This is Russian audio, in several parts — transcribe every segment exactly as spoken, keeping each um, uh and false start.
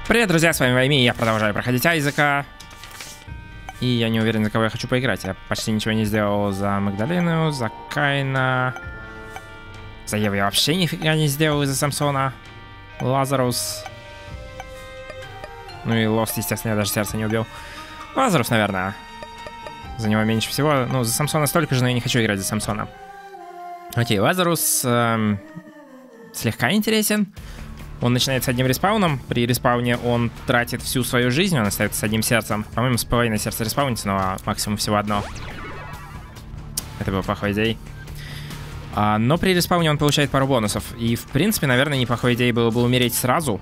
Привет, друзья, с вами Вайми, я продолжаю проходить Айзека. И я не уверен, за кого я хочу поиграть. Я почти ничего не сделал за Магдалину, за Каина. За Еву я вообще нифига не сделал из-за Самсона. Лазарус. Ну и Лост, естественно, я даже сердце не убил. Лазарус, наверное. За него меньше всего. Ну, за Самсона столько же, но я не хочу играть за Самсона. Окей, Лазарус эм, слегка интересен. Он начинает с одним респауном. При респауне он тратит всю свою жизнь. Он остается с одним сердцем. По-моему, с половиной сердца респаунится, но максимум всего одно. Это было плохой идеей. А, но при респауне он получает пару бонусов. И, в принципе, наверное, неплохой идеей было бы умереть сразу.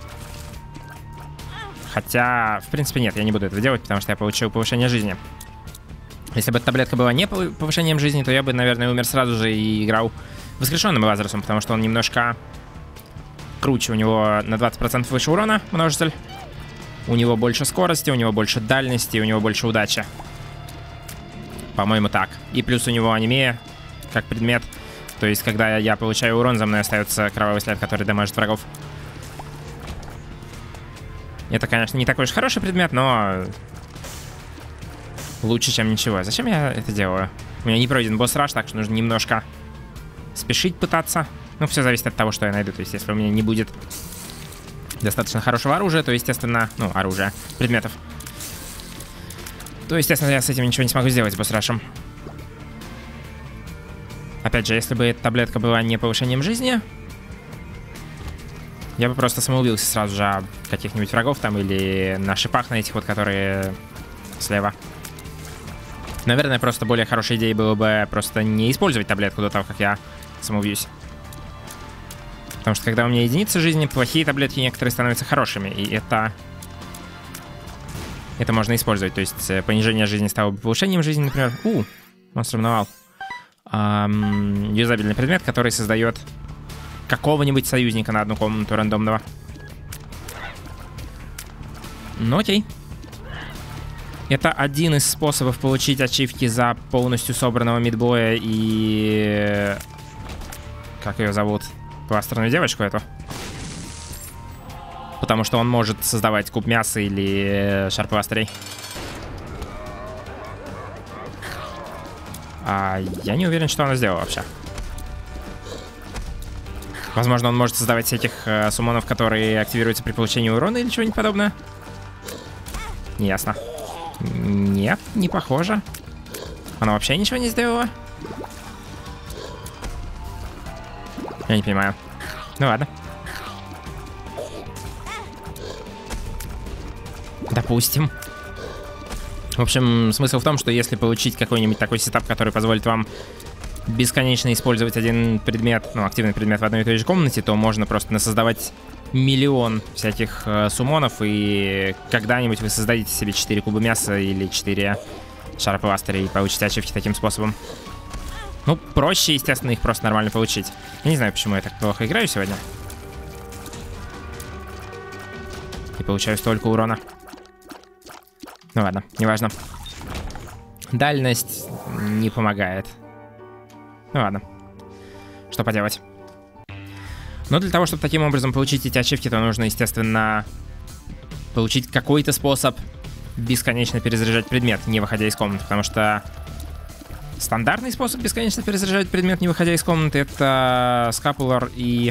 Хотя, в принципе, нет, я не буду этого делать, потому что я получил повышение жизни. Если бы эта таблетка была не повышением жизни, то я бы, наверное, умер сразу же и играл воскрешенным Лазарусом, потому что он немножко круче. У него на двадцать процентов выше урона множитель. У него больше скорости, у него больше дальности, у него больше удачи. По-моему, так. И плюс у него анемия как предмет. То есть, когда я получаю урон, за мной остается кровавый след, который дамажит врагов. Это, конечно, не такой уж хороший предмет, но лучше, чем ничего. Зачем я это делаю? У меня не пройден босс-раш, так что нужно немножко спешить пытаться. Ну, все зависит от того, что я найду. То есть, если у меня не будет достаточно хорошего оружия, то, естественно, ну, оружия, предметов, то, естественно, я с этим ничего не смогу сделать с босс-рашем. Опять же, если бы эта таблетка была не повышением жизни, я бы просто самоубился сразу же об каких-нибудь врагов там или на шипах на этих вот, которые слева. Наверное, просто более хорошей идеей было бы просто не использовать таблетку до того, как я самоубьюсь. Потому что когда у меня единица жизни, плохие таблетки некоторые становятся хорошими. И это... Это можно использовать. То есть понижение жизни стало бы повышением жизни, например. У, монстр миновал. Эм, юзабельный предмет, который создает какого-нибудь союзника на одну комнату рандомного. Ну окей. Это один из способов получить ачивки за полностью собранного мидбоя и... Как ее зовут? Пластерную девочку эту. Потому что он может создавать куб мяса или шар пластырей. А я не уверен, что она сделала вообще. Возможно, он может создавать всяких э, суммонов, которые активируются при получении урона или чего-нибудь подобное. Неясно. Нет, не похоже. Она вообще ничего не сделала. Я не понимаю. Ну ладно. Допустим. В общем, смысл в том, что если получить какой-нибудь такой сетап, который позволит вам бесконечно использовать один предмет, ну, активный предмет в одной и той же комнате, то можно просто насоздавать миллион всяких э, суммонов, и когда-нибудь вы создадите себе четыре куба мяса или четыре шара пластыря и получите ачивки таким способом. Ну, проще, естественно, их просто нормально получить. Я не знаю, почему я так плохо играю сегодня. И получаю столько урона. Ну ладно, неважно. Дальность не помогает. Ну ладно. Что поделать. Но для того, чтобы таким образом получить эти ачивки, то нужно, естественно, получить какой-то способ бесконечно перезаряжать предмет, не выходя из комнаты. Потому что стандартный способ бесконечно перезаряжать предмет, не выходя из комнаты, это скапулар и...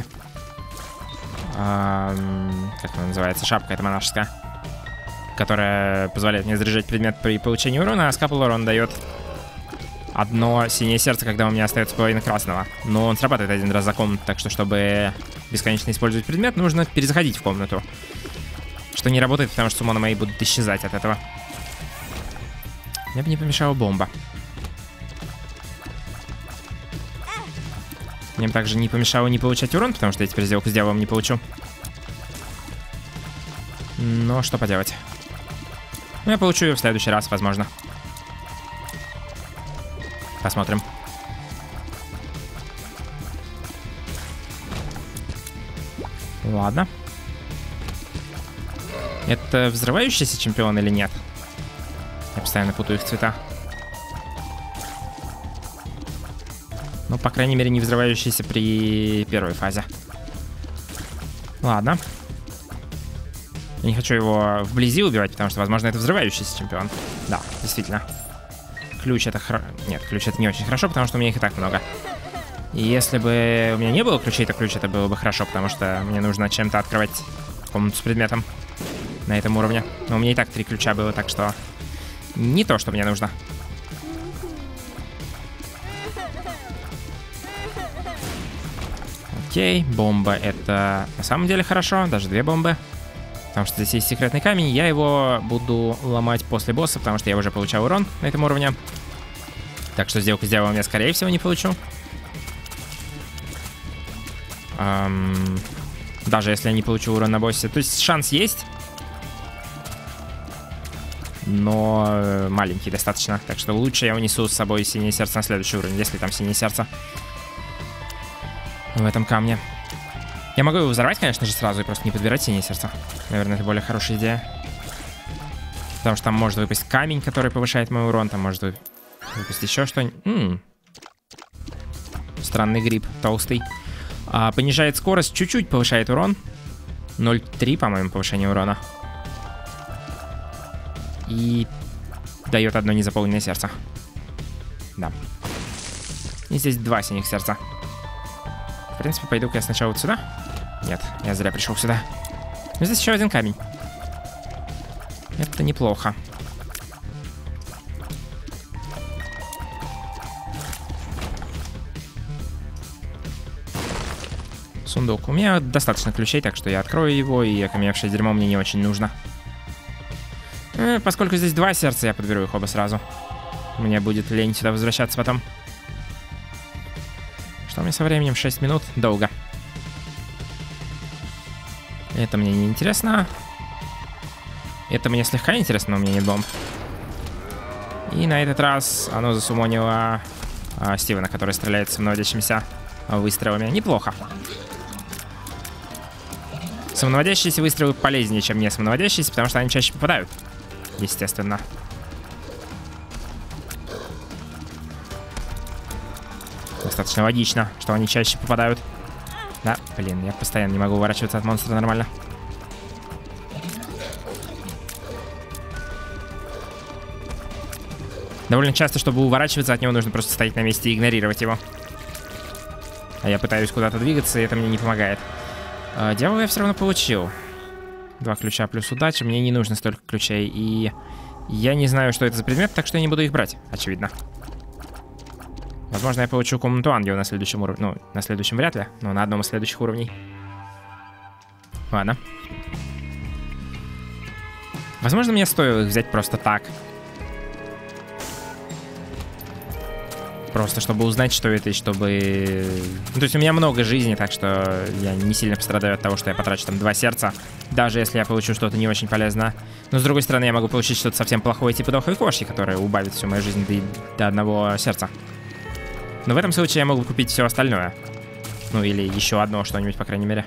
Эм, как она называется? Шапка эта монашеская. Которая позволяет мне заряжать предмет при получении урона, а скапулар он дает одно синее сердце, когда у меня остается половина красного. Но он срабатывает один раз за комнату, так что, чтобы бесконечно использовать предмет, нужно перезаходить в комнату. Что не работает, потому что суммоны мои будут исчезать от этого. Мне бы не помешала бомба. Мне бы также не помешало не получать урон, потому что я теперь сделку с дьяволом не получу. Но что поделать. Ну, я получу ее в следующий раз, возможно. Посмотрим. Ладно. Это взрывающийся чемпион или нет? Я постоянно путаю их цвета. Ну, по крайней мере, не взрывающийся при первой фазе. Ладно. Я не хочу его вблизи убивать, потому что, возможно, это взрывающийся чемпион. Да, действительно. Ключ это хорошо. Нет, ключ это не очень хорошо, потому что у меня их и так много. И если бы у меня не было ключей, то ключ это было бы хорошо, потому что мне нужно чем-то открывать комнату с предметом на этом уровне. Но у меня и так три ключа было, так что не то, что мне нужно. Окей, бомба это на самом деле хорошо, даже две бомбы. Потому что здесь есть секретный камень, я его буду ломать после босса, потому что я уже получал урон на этом уровне. Так что сделку сделаем я, скорее всего, не получу. Эм, даже если я не получу урон на боссе. То есть шанс есть, но маленький достаточно. Так что лучше я унесу с собой синее сердце на следующий уровень, если там синее сердце в этом камне. Я могу его взорвать, конечно же, сразу и просто не подбирать синее сердце. Наверное, это более хорошая идея. Потому что там может выпасть камень, который повышает мой урон. Там может выпасть еще что-нибудь. М-м. Странный гриб, толстый. А, понижает скорость, чуть-чуть повышает урон. ноль целых три, по-моему, повышение урона. И дает одно незаполненное сердце. Да. И здесь два синих сердца. В принципе, пойду-ка я сначала вот сюда. Нет, я зря пришел сюда. Но здесь еще один камень. Это неплохо. Сундук. У меня достаточно ключей, так что я открою его, и окаменевшее дерьмо мне не очень нужно. Э, поскольку здесь два сердца, я подберу их оба сразу. Мне будет лень сюда возвращаться потом. Что у меня со временем? шесть минут. Долго. Это мне не интересно. Это мне слегка интересно, но у меня нет бомб. И на этот раз оно засумонило а, Стивена, который стреляет с самонаводящимися выстрелами. Неплохо. Самонаводящиеся выстрелы полезнее, чем не самонаводящиеся, потому что они чаще попадают. Естественно. Достаточно логично, что они чаще попадают. Да, блин, я постоянно не могу уворачиваться от монстра нормально. Довольно часто, чтобы уворачиваться от него, нужно просто стоять на месте и игнорировать его. А я пытаюсь куда-то двигаться, и это мне не помогает. А, дьявола я все равно получил. Два ключа плюс удача. Мне не нужно столько ключей. И я не знаю, что это за предмет, так что я не буду их брать, очевидно. Возможно, я получу комнату ангела на следующем уровне. Ну, на следующем вряд ли, но на одном из следующих уровней. Ладно. Возможно, мне стоило их взять просто так. Просто чтобы узнать, что это, и чтобы... Ну, то есть у меня много жизни, так что я не сильно пострадаю от того, что я потрачу там два сердца. Даже если я получу что-то не очень полезное. Но, с другой стороны, я могу получить что-то совсем плохое, типа дохлой кошки, которая убавит всю мою жизнь до, до одного сердца. Но в этом случае я могу купить все остальное. Ну, или еще одно что-нибудь, по крайней мере.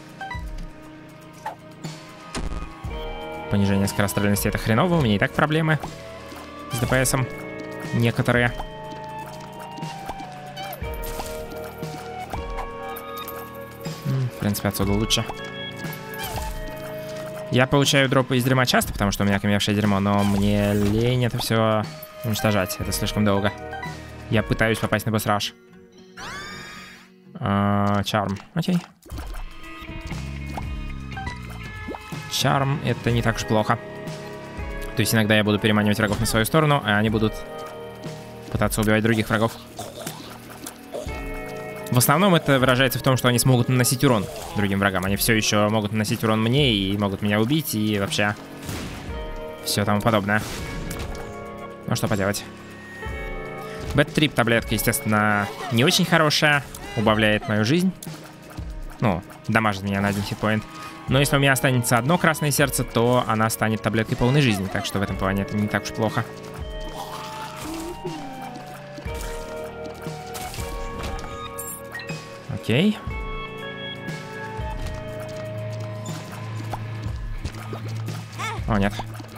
Понижение скорострельности — это хреново. У меня и так проблемы с ДПСом. Некоторые. В принципе, отсюда лучше. Я получаю дропы из дерьма часто, потому что у меня окаменевшее дерьмо, но мне лень это все уничтожать. Это слишком долго. Я пытаюсь попасть на босс-раш. Чарм. Окей. Чарм — это не так уж плохо. То есть иногда я буду переманивать врагов на свою сторону, а они будут пытаться убивать других врагов. В основном это выражается в том, что они смогут наносить урон другим врагам. Они все еще могут наносить урон мне и могут меня убить, и вообще все тому подобное. Ну что поделать. Бэт-трип таблетка, естественно, не очень хорошая. Убавляет мою жизнь. Ну, дамажит меня на один хитпоинт. Но если у меня останется одно красное сердце, то она станет таблеткой полной жизни. Так что в этом плане это не так уж плохо. Окей. О, нет.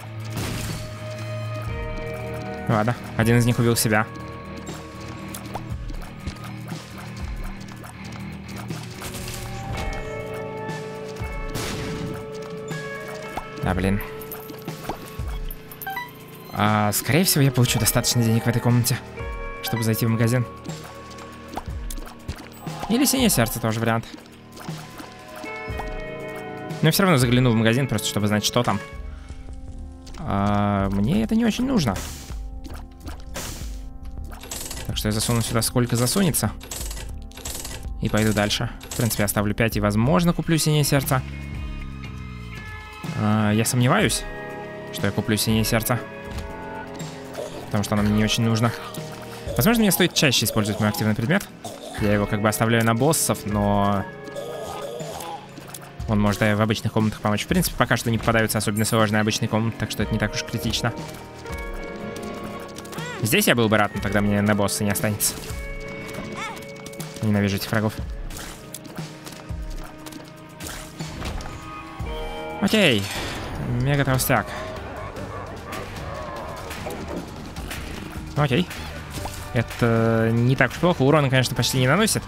Ладно, один из них убил себя. Да, блин. А, скорее всего, я получу достаточно денег в этой комнате, чтобы зайти в магазин. Или синее сердце тоже вариант. Но я все равно загляну в магазин, просто чтобы знать, что там. А, мне это не очень нужно. Так что я засуну сюда сколько засунется. И пойду дальше. В принципе, я оставлю пять и, возможно, куплю синее сердце. А, я сомневаюсь, что я куплю синее сердце. Потому что оно мне не очень нужно. Возможно, мне стоит чаще использовать мой активный предмет. Я его как бы оставляю на боссов, но... Он может и в обычных комнатах помочь. В принципе, пока что не попадаются особенно сложные обычные комнаты, так что это не так уж критично. Здесь я был бы рад, но тогда мне на босса не останется. Ненавижу этих врагов. Окей. Мега толстяк. Окей. Это не так уж плохо. Урона, конечно, почти не наносит.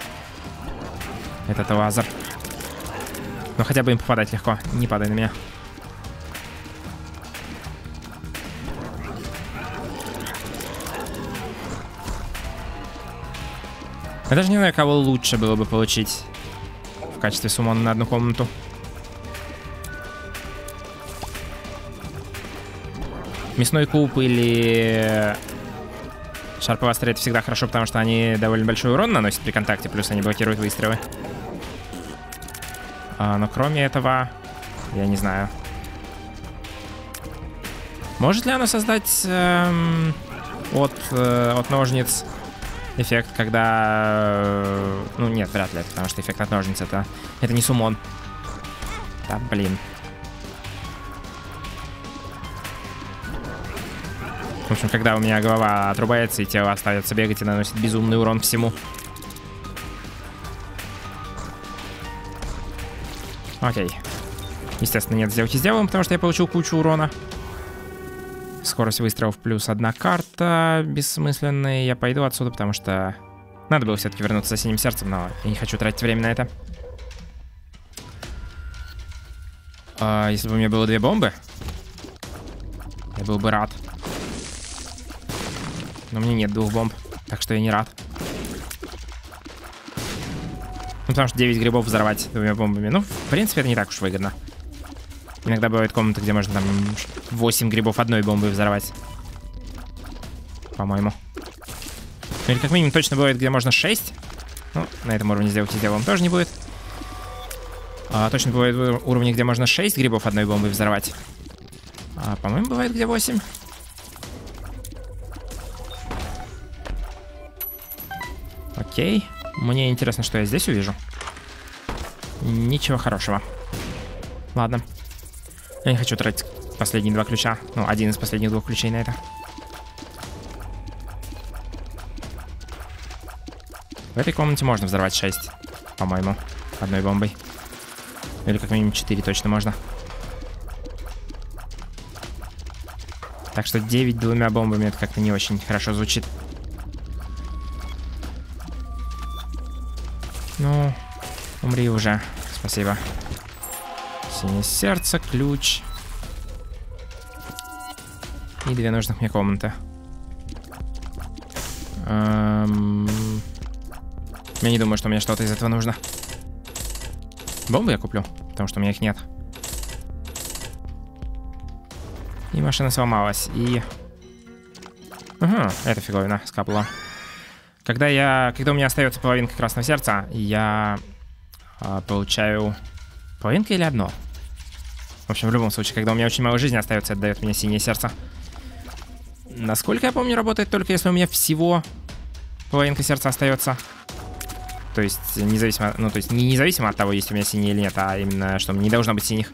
Этот лазер. Но хотя бы им попадать легко. Не падай на меня. Я даже не знаю, кого лучше было бы получить в качестве суммона на одну комнату. Мясной куб или шарповастер — это всегда хорошо, потому что они довольно большой урон наносят при контакте, плюс они блокируют выстрелы. А, но кроме этого, я не знаю. Может ли оно создать эм, от, э, от ножниц эффект, когда... Э, ну нет, вряд ли, потому что эффект от ножниц это, это не суммон. Да, блин. В общем, когда у меня голова отрубается и тело остается бегать и наносит безумный урон всему. Окей. Естественно, нет сделки с дьяволом, потому что я получил кучу урона. Скорость выстрелов плюс одна карта бессмысленная. Я пойду отсюда, потому что надо было все-таки вернуться за синим сердцем, но я не хочу тратить время на это. А, если бы у меня было две бомбы, я был бы рад. Но мне нет двух бомб, так что я не рад. Ну, потому что девять грибов взорвать двумя бомбами. Ну, в принципе, это не так уж выгодно. Иногда бывают комнаты, где можно там восемь грибов одной бомбой взорвать. По-моему. Ну, или как минимум точно бывает, где можно шесть. Ну, на этом уровне сделать с дьяволом тоже не будет. А, точно бывают уровни, где можно шесть грибов одной бомбой взорвать. А, по-моему, бывает, где восемь. Окей. Мне интересно, что я здесь увижу. Ничего хорошего. Ладно. Я не хочу тратить последние два ключа. Ну, один из последних двух ключей на это. В этой комнате можно взорвать шесть, по-моему, одной бомбой. Или как минимум четыре точно можно. Так что девять двумя бомбами — это как-то не очень хорошо звучит. Ну, умри уже. Спасибо. Синее сердце, ключ. И две нужных мне комнаты. Эм... Я не думаю, что мне что-то из этого нужно. Бомбы я куплю, потому что у меня их нет. И машина сломалась, и... Ага, это фиговина скапала. Когда я... Когда у меня остается половинка красного сердца, я а, получаю... Половинка или одно? В общем, в любом случае, когда у меня очень мало жизни остается, это дает мне синее сердце. Насколько я помню, работает только если у меня всего половинка сердца остается. То есть, независимо... Ну, то есть, не независимо от того, есть у меня синие или нет, а именно, что не должно быть синих.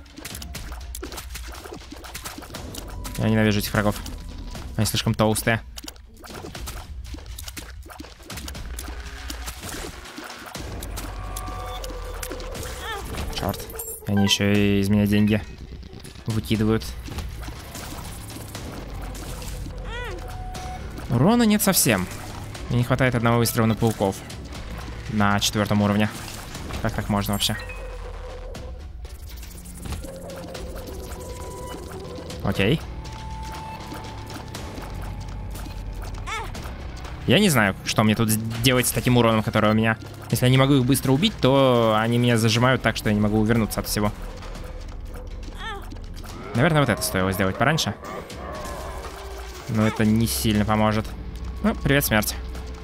Я ненавижу этих врагов. Они слишком толстые. Черт. Они еще и из меня деньги выкидывают. Урона нет совсем. Мне не хватает одного выстрела на пауков. На четвертом уровне. Как так можно вообще? Окей. Я не знаю, что мне тут делать с таким уроном, который у меня. Если я не могу их быстро убить, то они меня зажимают так, что я не могу увернуться от всего. Наверное, вот это стоило сделать пораньше. Но это не сильно поможет. Ну, привет, смерть.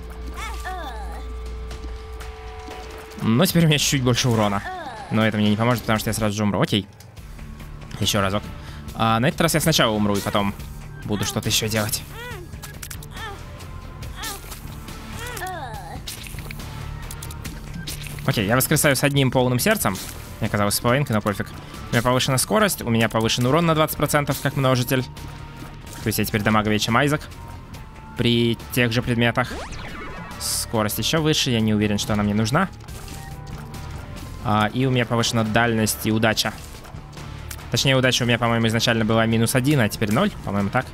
Но теперь у меня чуть-чуть больше урона. Но это мне не поможет, потому что я сразу же умру. Окей. Еще разок. А на этот раз я сначала умру, и потом буду что-то еще делать. Окей, я воскресаю с одним полным сердцем. Мне казалось с половинкой, но пофиг. У меня повышена скорость, у меня повышен урон на двадцать процентов, как множитель. То есть я теперь дамаговее, чем Айзек. При тех же предметах. Скорость еще выше, я не уверен, что она мне нужна. А, и у меня повышена дальность и удача. Точнее, удача у меня, по-моему, изначально была минус один, а теперь ноль, по-моему, так.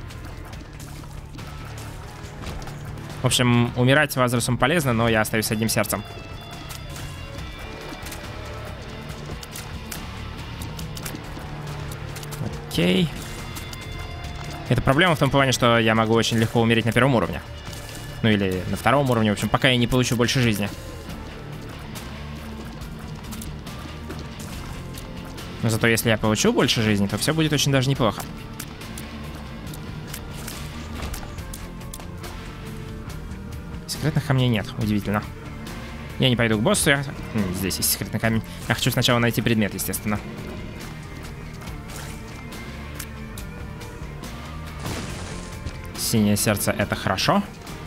В общем, умирать Лазарусом полезно, но я остаюсь с одним сердцем. Окей. Это проблема в том плане, что я могу очень легко умереть на первом уровне. Ну или на втором уровне, в общем, пока я не получу больше жизни. Но зато если я получу больше жизни, то все будет очень даже неплохо. Секретных камней нет, удивительно. Я не пойду к боссу, я... Здесь есть секретный камень. Я хочу сначала найти предмет, естественно. Синее сердце — это хорошо.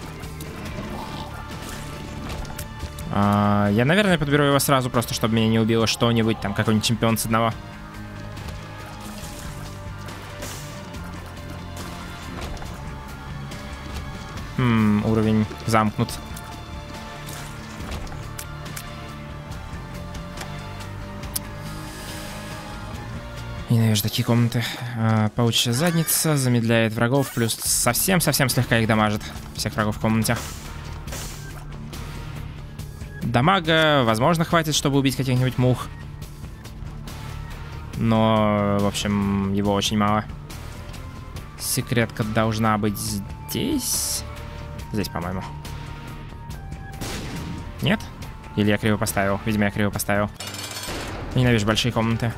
А, я, наверное, подберу его сразу, просто чтобы меня не убило что-нибудь, там какой-нибудь чемпион с одного. Хм, уровень замкнут. Ненавижу такие комнаты. А, паучья задница замедляет врагов, плюс совсем-совсем слегка их дамажит. Всех врагов в комнате. Дамага, возможно, хватит, чтобы убить каких-нибудь мух. Но, в общем, его очень мало. Секретка должна быть здесь. Здесь, по-моему. Нет? Или я криво поставил? Видимо, я криво поставил. Ненавижу большие комнаты.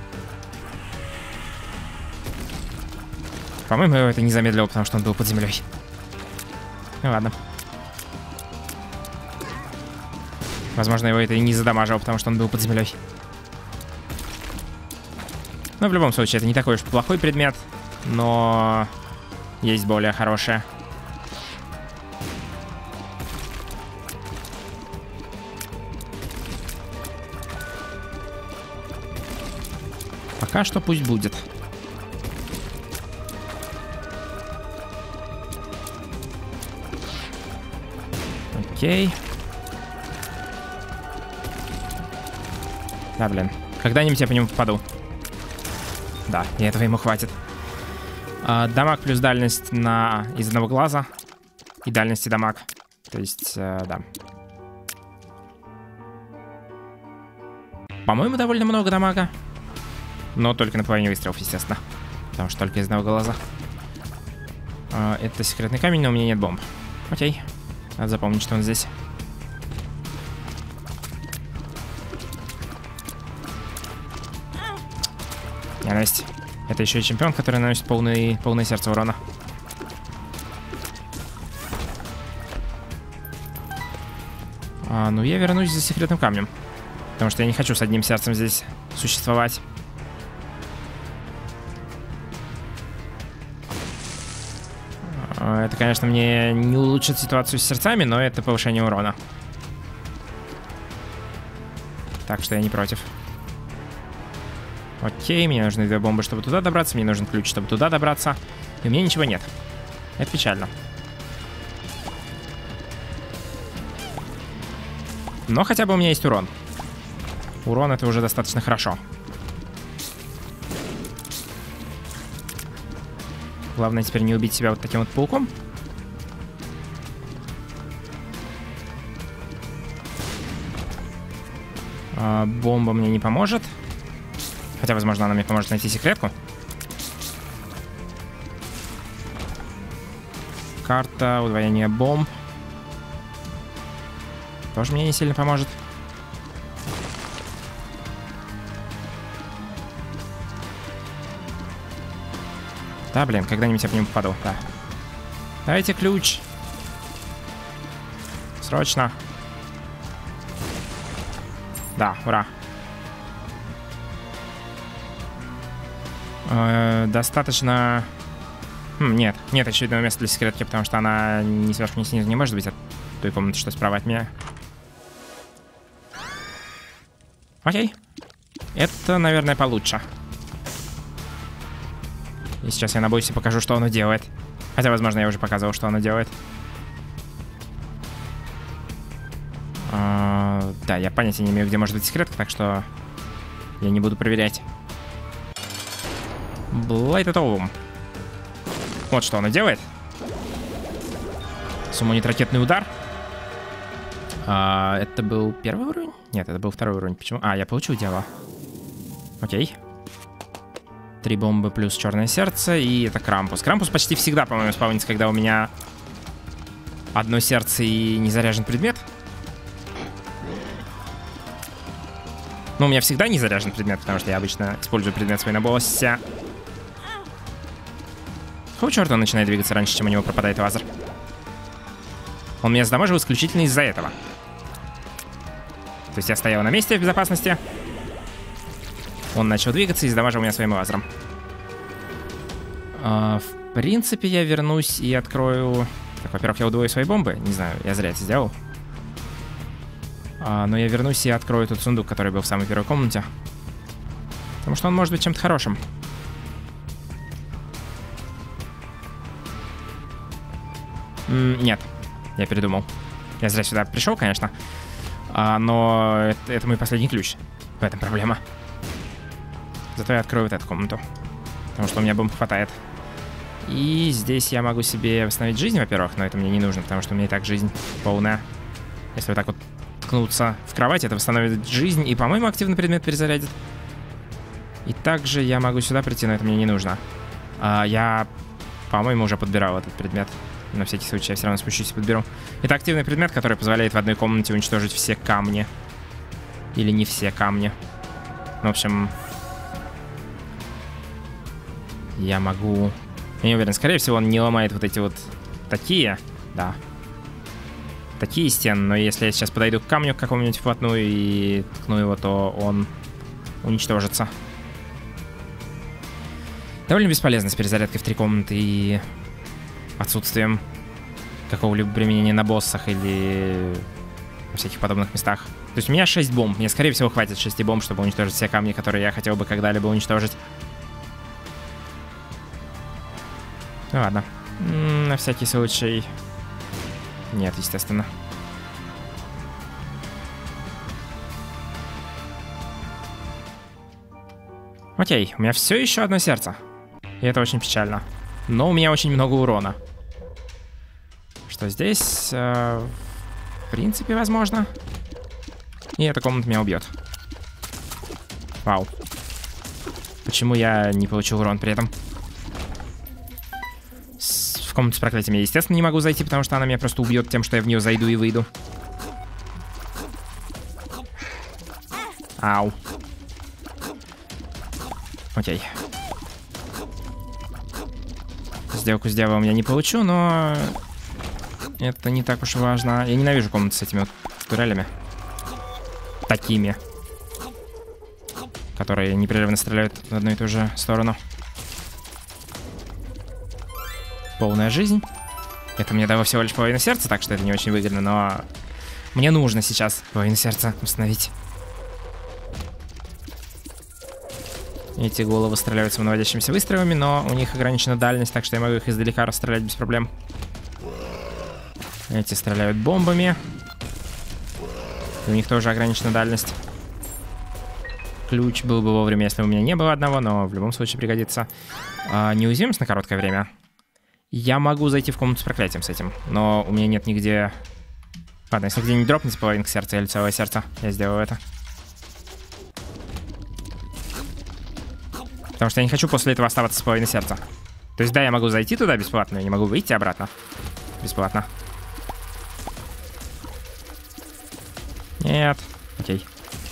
По-моему, его это не замедлило, потому что он был под землей. Ну ладно. Возможно, его это и не задамажило, потому что он был под землей. Но в любом случае, это не такой уж плохой предмет. Но есть более хорошие. Пока что пусть будет. Окей. Да, блин. Когда-нибудь я по нему попаду. Да, и этого ему хватит. А, дамаг плюс дальность на из одного глаза. И дальность и дамаг. То есть, э, да. По-моему, довольно много дамага. Но только на половине выстрелов, естественно. Потому что только из одного глаза. А, это секретный камень, но у меня нет бомб. Окей. Надо запомнить, что он здесь. Ненависть. Это еще и чемпион, который наносит полный, полное сердце урона. А, ну, я вернусь за секретным камнем. Потому что я не хочу с одним сердцем здесь существовать. Это, конечно, мне не улучшит ситуацию с сердцами, но это повышение урона. Так что я не против. Окей, мне нужны две бомбы, чтобы туда добраться. Мне нужен ключ, чтобы туда добраться. И у меня ничего нет. Это печально. Но хотя бы у меня есть урон. Урон — это уже достаточно хорошо. Главное теперь не убить себя вот таким вот пауком. А, бомба мне не поможет. Хотя, возможно, она мне поможет найти секретку. Карта, удвоение бомб. Тоже мне не сильно поможет. Да, блин, когда-нибудь я по нему попаду. Да. Дайте ключ. Срочно. Да, ура. Э, достаточно... Хм, нет, нет очевидного места для секретки, потому что она ни сверху, ни снизу не может быть от той комнаты, что справа от меня. Окей. Это, наверное, получше. И сейчас я на бойсе покажу, что оно делает. Хотя, возможно, я уже показывал, что оно делает. А, да, я понятия не имею, где может быть секретка, так что я не буду проверять. Blighted Ohm. Вот что оно делает. Суммонит ракетный удар. А, это был первый уровень? Нет, это был второй уровень. Почему? А, я получил дело. Окей. Три бомбы плюс черное сердце. И это Крампус. Крампус почти всегда, по-моему, спавнится, когда у меня одно сердце и не заряжен предмет. Ну, у меня всегда не заряжен предмет, потому что я обычно использую предмет свой на боссе. Какого черта он начинает двигаться раньше, чем у него пропадает лазер? Он меня задамажил исключительно из-за этого. То есть я стоял на месте в безопасности. Он начал двигаться и задамажил меня своим лазером. А, в принципе, я вернусь и открою... Так, во-первых, я удвою свои бомбы. Не знаю, я зря это сделал. А, но я вернусь и открою тот сундук, который был в самой первой комнате. Потому что он может быть чем-то хорошим. М нет, я передумал. Я зря сюда пришел, конечно. А, но это, это мой последний ключ. В этом проблема. Зато я открою вот эту комнату. Потому что у меня бомб хватает. И здесь я могу себе восстановить жизнь, во-первых. Но это мне не нужно, потому что у меня и так жизнь полная. Если вот так вот ткнуться в кровать, это восстановит жизнь. И, по-моему, активный предмет перезарядит. И также я могу сюда прийти, но это мне не нужно. А, я, по-моему, уже подбирал этот предмет. На всякий случай я все равно спущусь и подберу. Это активный предмет, который позволяет в одной комнате уничтожить все камни. Или не все камни. Ну, в общем... Я могу... Я не уверен, скорее всего, он не ломает вот эти вот такие. Да. Такие стены, но если я сейчас подойду к камню к какому-нибудь вплотную и ткну его, то он уничтожится. Довольно бесполезно с перезарядкой в три комнаты и отсутствием какого-либо применения на боссах или в всяких подобных местах. То есть у меня шесть бомб. Мне, скорее всего, хватит шести бомб, чтобы уничтожить все камни, которые я хотел бы когда-либо уничтожить. Ну ладно. М-м, на всякий случай... Нет, естественно. Окей, у меня все еще одно сердце. И это очень печально. Но у меня очень много урона. Что здесь? Э, в принципе, возможно. И эта комната меня убьет. Вау. Почему я не получил урон при этом? С, в комнату с проклятием я, естественно, не могу зайти, потому что она меня просто убьет тем, что я в нее зайду и выйду. Ау. Окей. Сделку с дьяволом я не получу, но это не так уж важно. Я ненавижу комнаты с этими вот турелями. Такими. Которые непрерывно стреляют в одну и ту же сторону. Полная жизнь. Это мне дало всего лишь половину сердца, так что это не очень выгодно, но мне нужно сейчас половину сердца установить. Эти головы стреляют самонаводящимися выстрелами, но у них ограничена дальность, так что я могу их издалека расстрелять без проблем. Эти стреляют бомбами. И у них тоже ограничена дальность. Ключ был бы вовремя, если у меня не было одного, но в любом случае пригодится. А, неуязвимость на короткое время. Я могу зайти в комнату с проклятием с этим, но у меня нет нигде... Ладно, если где-нибудь дропнется половинка сердца или целое сердце, я сделаю это. Потому что я не хочу после этого оставаться с половиной сердца. То есть, да, я могу зайти туда бесплатно, я не могу выйти обратно бесплатно. Нет. Окей.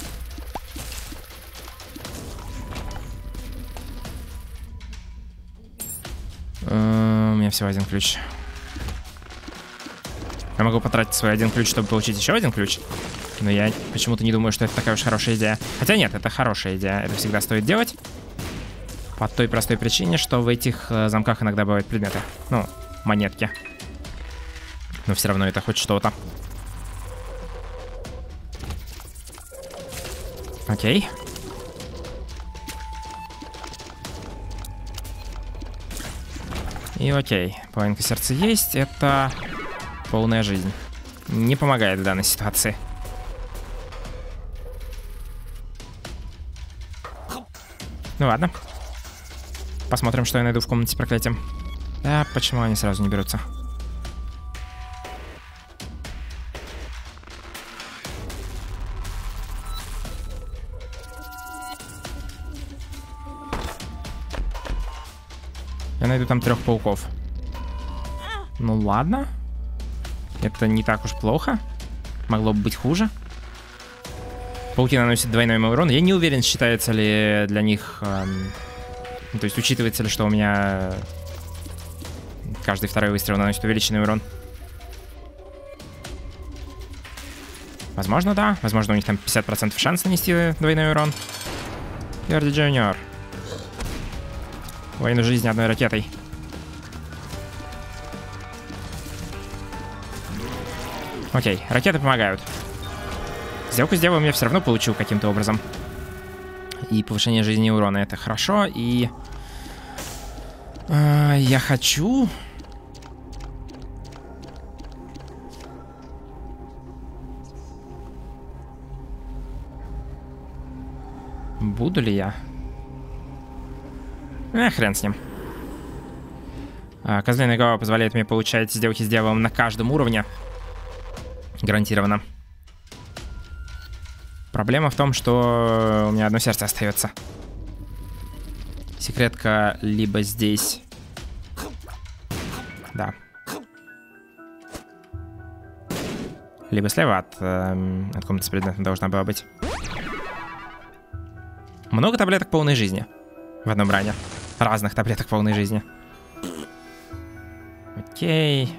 У меня всего один ключ. Я могу потратить свой один ключ, чтобы получить еще один ключ. Но я почему-то не думаю, что это такая уж хорошая идея. Хотя нет, это хорошая идея. Это всегда стоит делать. По той простой причине, что в этих э, замках иногда бывают предметы. Ну, монетки. Но все равно это хоть что-то. Окей. И окей. Половинка сердца есть. Это полная жизнь. Не помогает в данной ситуации. Ну ладно. Посмотрим, что я найду в комнате с проклятием. Да, почему они сразу не берутся? Я найду там трех пауков. Ну ладно. Это не так уж плохо. Могло бы быть хуже. Пауки наносят двойной мой урон. Я не уверен, считается ли для них... Эм, то есть учитывается ли, что у меня каждый второй выстрел наносит увеличенный урон. Возможно, да. Возможно, у них там пятьдесят процентов шанс нанести двойной урон. Верди Джуниор. Войну жизни одной ракетой. Окей, ракеты помогают. Сделку сделаем, я все равно получу каким-то образом. И повышение жизни и урона — это хорошо. И э, я хочу... Буду ли я? Eh, хрен с ним. А, козлиная голова позволяет мне получать сделки с дьяволом на каждом уровне. Гарантированно. Проблема в том, что у меня одно сердце остается. Секретка либо здесь. Да. Либо слева от, э, от комнаты с предметом должна была быть. Много таблеток полной жизни в одном ране. Разных таблеток полной жизни. Окей.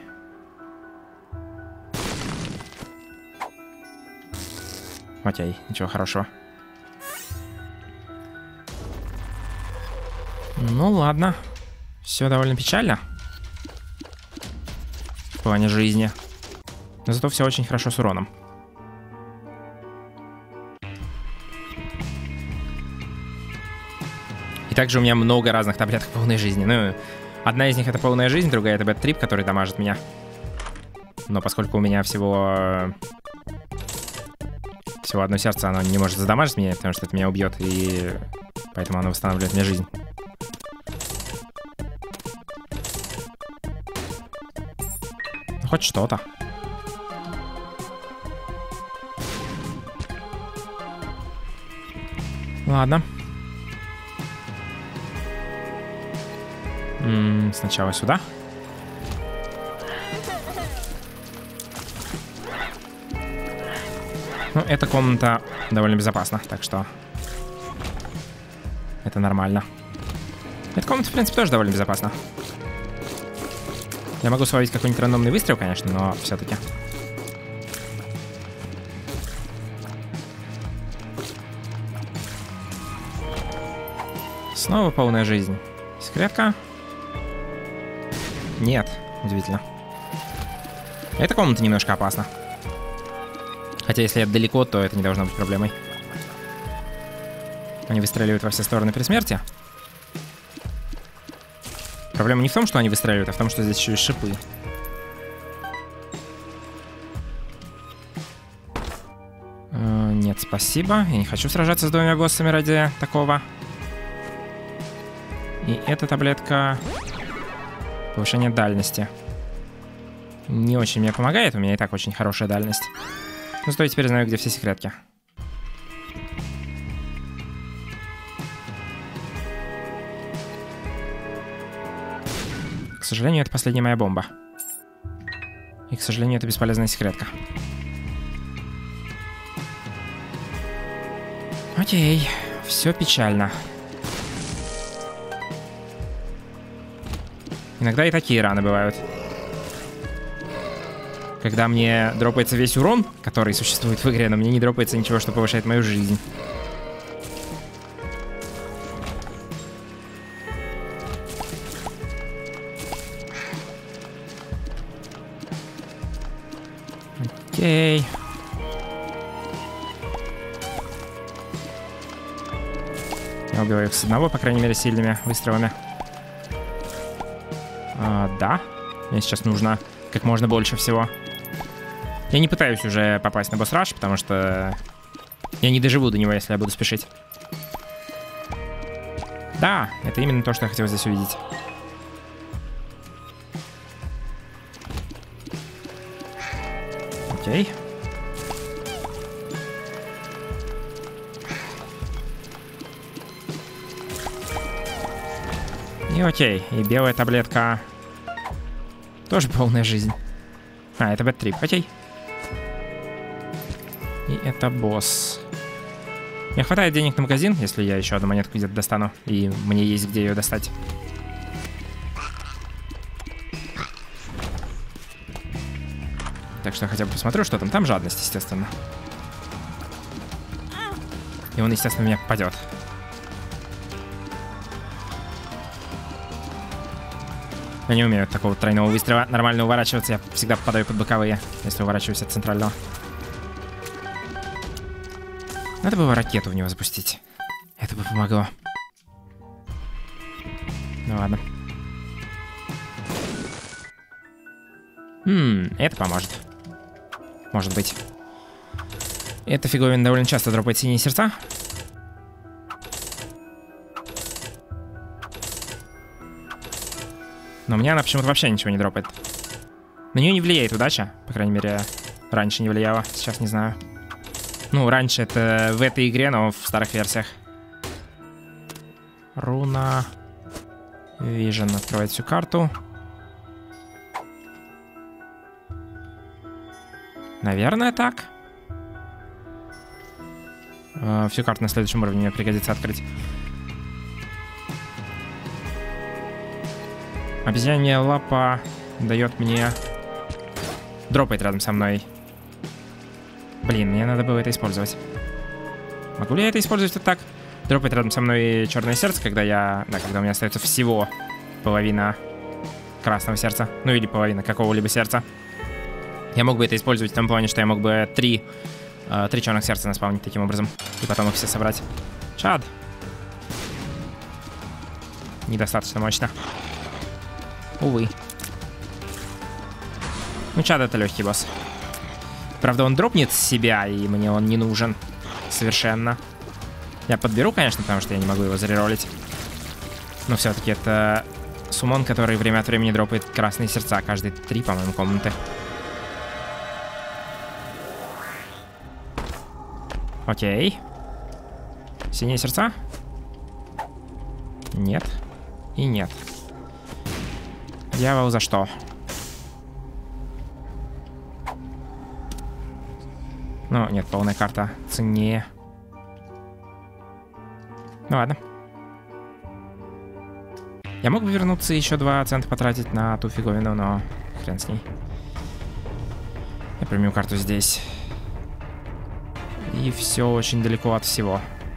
Окей, ничего хорошего. Ну ладно. Все довольно печально. В плане жизни. Но зато все очень хорошо с уроном. И также у меня много разных таблеток полной жизни. Ну, одна из них это полная жизнь, другая это бэт-трип, который дамажит меня. Но поскольку у меня всего... Всего одно сердце, оно не может задамажить меня, потому что это меня убьет, и поэтому оно восстанавливает мне жизнь. Ну, хоть что-то. Ладно. М-м, сначала сюда. Ну, эта комната довольно безопасна, так что это нормально. Эта комната, в принципе, тоже довольно безопасна. Я могу словить какой-нибудь рандомный выстрел, конечно, но все-таки. Снова полная жизнь. Секретка? Нет, удивительно. Эта комната немножко опасна. Хотя если это далеко, то это не должно быть проблемой. Они выстреливают во все стороны при смерти. Проблема не в том, что они выстреливают, а в том, что здесь еще и шипы. Э, нет, спасибо. Я не хочу сражаться с двумя боссами ради такого. И эта таблетка... Повышение дальности. Не очень мне помогает, у меня и так очень хорошая дальность. Ну, зато я теперь знаю, где все секретки. К сожалению, это последняя моя бомба. И, к сожалению, это бесполезная секретка. Окей, все печально. Иногда и такие раны бывают. Когда мне дропается весь урон, который существует в игре, но мне не дропается ничего, что повышает мою жизнь. Окей. Я убиваю их с одного, по крайней мере, сильными выстрелами. А, да. Мне сейчас нужно как можно больше всего. Я не пытаюсь уже попасть на босс-раш, потому что я не доживу до него, если я буду спешить. Да, это именно то, что я хотел здесь увидеть. Окей. И окей, и белая таблетка тоже полная жизнь. А, это бэт-трип, окей. И это босс. Мне хватает денег на магазин, если я еще одну монетку где-то достану. И мне есть где ее достать. Так что я хотя бы посмотрю, что там. Там жадность, естественно. И он, естественно, меня попадет. Я не умею от такого тройного выстрела нормально уворачиваться. Я всегда попадаю под боковые, если уворачиваюсь от центрального. Надо было ракету в него запустить. Это бы помогло. Ну ладно. Хм, это поможет. Может быть. Эта фиговина довольно часто дропает синие сердца. Но мне она почему-то вообще ничего не дропает. На нее не влияет удача. По крайней мере, раньше не влияла. Сейчас не знаю. Ну, раньше это в этой игре, но в старых версиях. Руна. Vision открывает всю карту. Наверное, так. Э, всю карту на следующем уровне мне пригодится открыть. Обезьянья лапа дает мне... Дропает рядом со мной. Блин, мне надо было это использовать. Могу ли я это использовать вот так? Дропает рядом со мной черное сердце, когда я... Да, когда у меня остается всего половина красного сердца. Ну или половина какого-либо сердца. Я мог бы это использовать в том плане, что я мог бы три, э, три черных сердца наспавнить таким образом. И потом их все собрать. Чад. Недостаточно мощно. Увы. Ну, Чад — это легкий босс. Правда, он дропнет себя, и мне он не нужен совершенно. Я подберу, конечно, потому что я не могу его зареролить. Но все-таки это суммон, который время от времени дропает красные сердца. Каждые три, по-моему, комнаты. Окей. Синие сердца? Нет. И нет. Дьявол, за что? Ну, нет, полная карта ценнее. Ну ладно. Я мог бы вернуться и еще два цента потратить на ту фиговину, но хрен с ней. Я приму карту здесь. И все очень далеко от всего.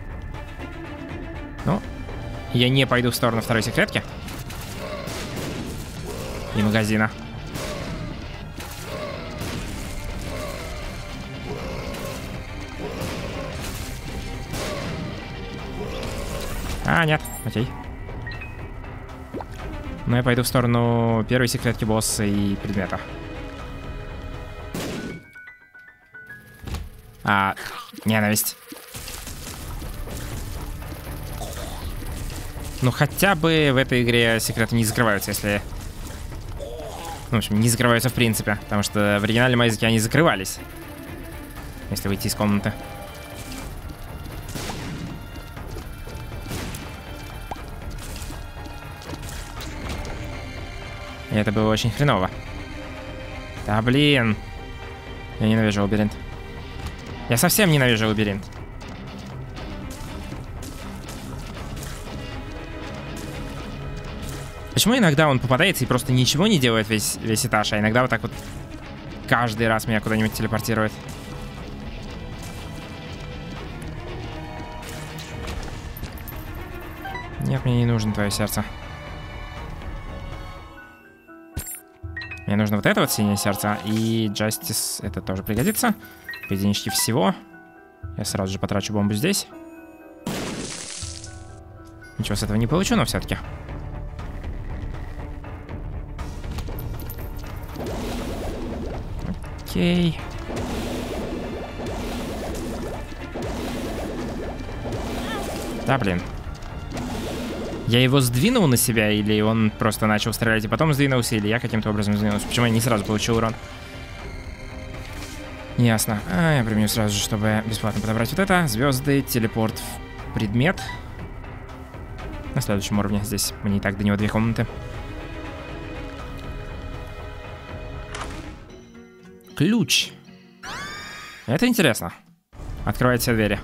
Ну, я не пойду в сторону второй секретки. И магазина. А, нет, окей. Но я пойду в сторону первой секретки босса и предмета. А, ненависть. Ну, хотя бы в этой игре секреты не закрываются, если... Ну, в общем, не закрываются в принципе, потому что в оригинальном языке они закрывались. Если выйти из комнаты. И это было очень хреново. Да блин. Я ненавижу лабиринт. Я совсем ненавижу лабиринт. Почему иногда он попадается и просто ничего не делает весь, весь этаж, а иногда вот так вот каждый раз меня куда-нибудь телепортирует? Нет, мне не нужно твое сердце. Мне нужно вот это вот синее сердце. И Justice, это тоже пригодится. По единичке всего. Я сразу же потрачу бомбу здесь. Ничего с этого не получу, но все-таки. Окей. Да, блин. Я его сдвинул на себя, или он просто начал стрелять и потом сдвинулся, или я каким-то образом сдвинулся? Почему я не сразу получил урон? Ясно. А, я применю сразу же, чтобы бесплатно подобрать вот это. Звезды, телепорт в предмет. На следующем уровне. Здесь мне и так до него две комнаты. Ключ. Это интересно. Открывает все двери.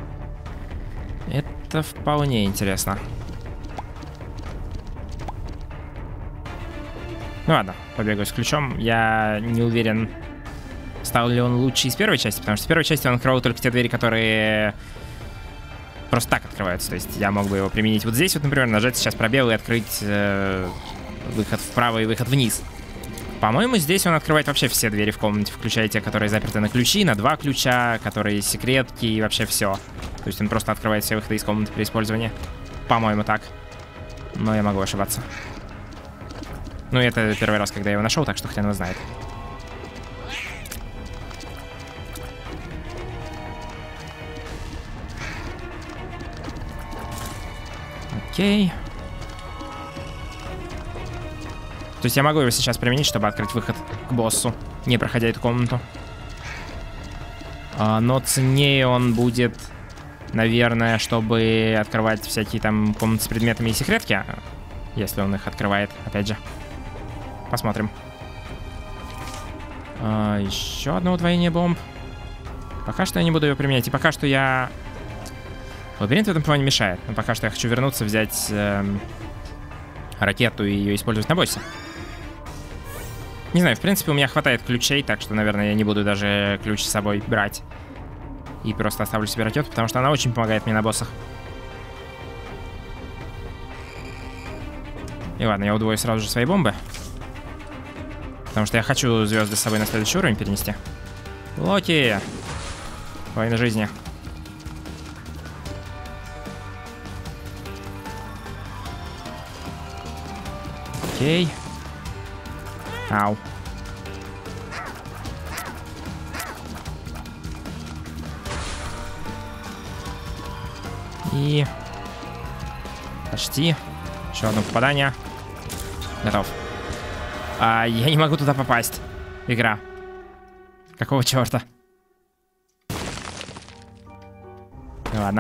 Это вполне интересно. Ну ладно, побегаю с ключом. Я не уверен, стал ли он лучше из первой части, потому что в первой части он открывал только те двери, которые просто так открываются. То есть я мог бы его применить вот здесь, вот, например, нажать сейчас пробел и открыть э, выход вправо и выход вниз. По-моему, здесь он открывает вообще все двери в комнате, включая те, которые заперты на ключи, на два ключа, которые секретки и вообще все. То есть он просто открывает все выходы из комнаты при использовании. По-моему, так. Но я могу ошибаться. Ну, это первый раз, когда я его нашел, так что хрен его знает. Окей. То есть я могу его сейчас применить, чтобы открыть выход к боссу, не проходя эту комнату. А, но ценнее он будет, наверное, чтобы открывать всякие там комнаты с предметами и секретки. Если он их открывает, опять же. Посмотрим. А, еще одно удвоение бомб. Пока что я не буду ее применять. И пока что я... Лабиринт в этом плане мешает. Но пока что я хочу вернуться, взять эм, ракету и ее использовать на боссе. Не знаю, в принципе, у меня хватает ключей, так что, наверное, я не буду даже ключ с собой брать. И просто оставлю себе ракету, потому что она очень помогает мне на боссах. И ладно, я удвою сразу же свои бомбы. Потому что я хочу звезды с собой на следующий уровень перенести. Локи! Война жизни. Окей. Ау. И... Почти. Еще одно попадание. Готов. А, я не могу туда попасть. Игра. Какого черта? Ну ладно.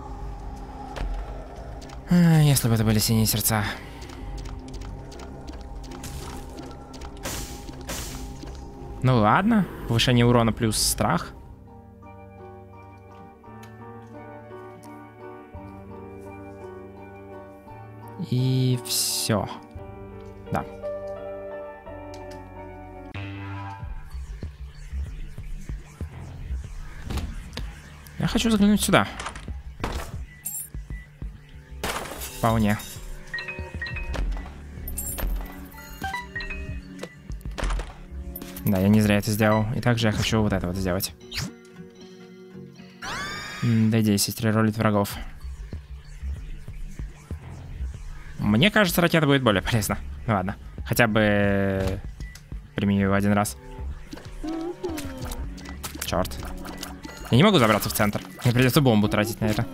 А, если бы это были синие сердца. Ну ладно. Повышение урона плюс страх. И все. Да. Я хочу заглянуть сюда. Вполне. Да, я не зря это сделал. И также я хочу вот это вот сделать. ди десять реролит врагов. Мне кажется, ракета будет более полезна. Ну ладно. Хотя бы применю его один раз. Черт. Я не могу забраться в центр. Мне придется бомбу тратить на это.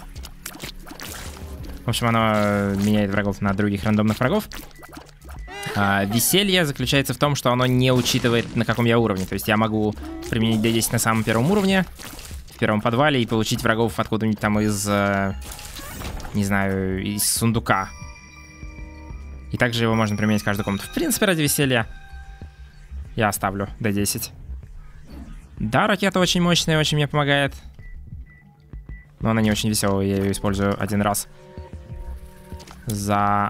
В общем, оно меняет врагов на других рандомных врагов. А, веселье заключается в том, что оно не учитывает, на каком я уровне. То есть я могу применить ди десять на самом первом уровне, в первом подвале, и получить врагов откуда-нибудь там из... Не знаю, из сундука. И также его можно применить в каждую комнату. В принципе, ради веселья я оставлю дэ десять. Да, ракета очень мощная, очень мне помогает. Но она не очень веселая, я ее использую один раз. За...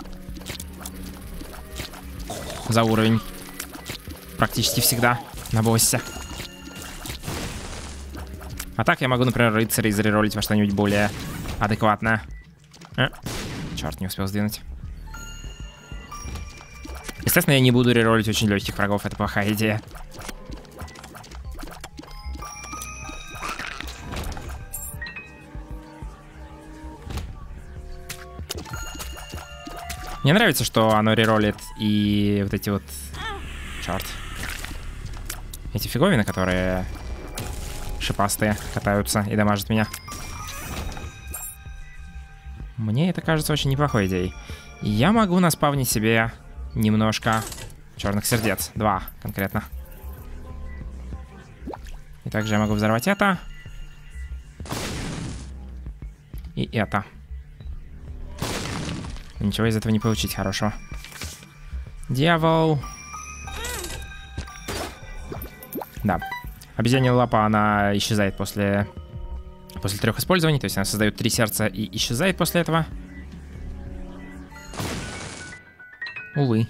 За уровень. Практически всегда на боссе. А так я могу, например, рыцарей зареролить во что-нибудь более адекватное. А? Черт, не успел сдвинуть. Естественно, я не буду реролить очень легких врагов, это плохая идея. Мне нравится, что оно реролит и вот эти вот... Черт. Эти фиговины, которые шипастые, катаются и дамажат меня. Мне это кажется очень неплохой идеей. Я могу наспавнить себе немножко черных сердец. Два конкретно. И также я могу взорвать это. И это. Ничего из этого не получить хорошего. Дьявол. Да. Обезьянья лапа, она исчезает после... После трех использований. То есть она создает три сердца и исчезает после этого. Увы.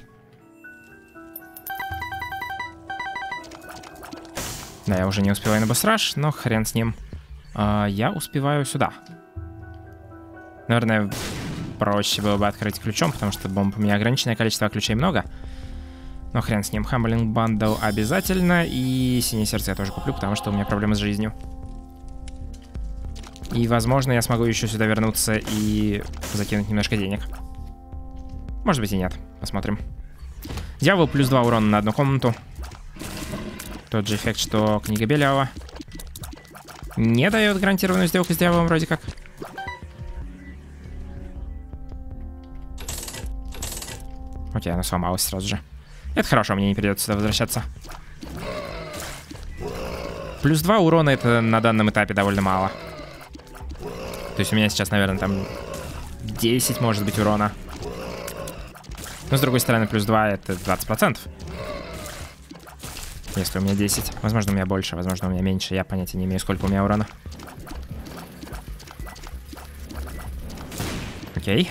Да, я уже не успеваю на босс-раш, но хрен с ним. А, я успеваю сюда. Наверное, проще было бы открыть ключом, потому что бомб у меня ограниченное количество, а ключей много. Но хрен с ним. Хамблинг бандл обязательно. И синее сердце я тоже куплю, потому что у меня проблемы с жизнью. И, возможно, я смогу еще сюда вернуться и закинуть немножко денег. Может быть и нет. Посмотрим. Дьявол плюс два урона на одну комнату. Тот же эффект, что книга Белиала. Не дает гарантированную сделку с дьяволом вроде как. Окей, она сломалась сразу же. Это хорошо, мне не придется сюда возвращаться. Плюс два урона это на данном этапе довольно мало. То есть у меня сейчас, наверное, там десять может быть урона. Но с другой стороны, плюс два это двадцать процентов. Если у меня десять. Возможно, у меня больше, возможно, у меня меньше. Я понятия не имею, сколько у меня урона. Окей.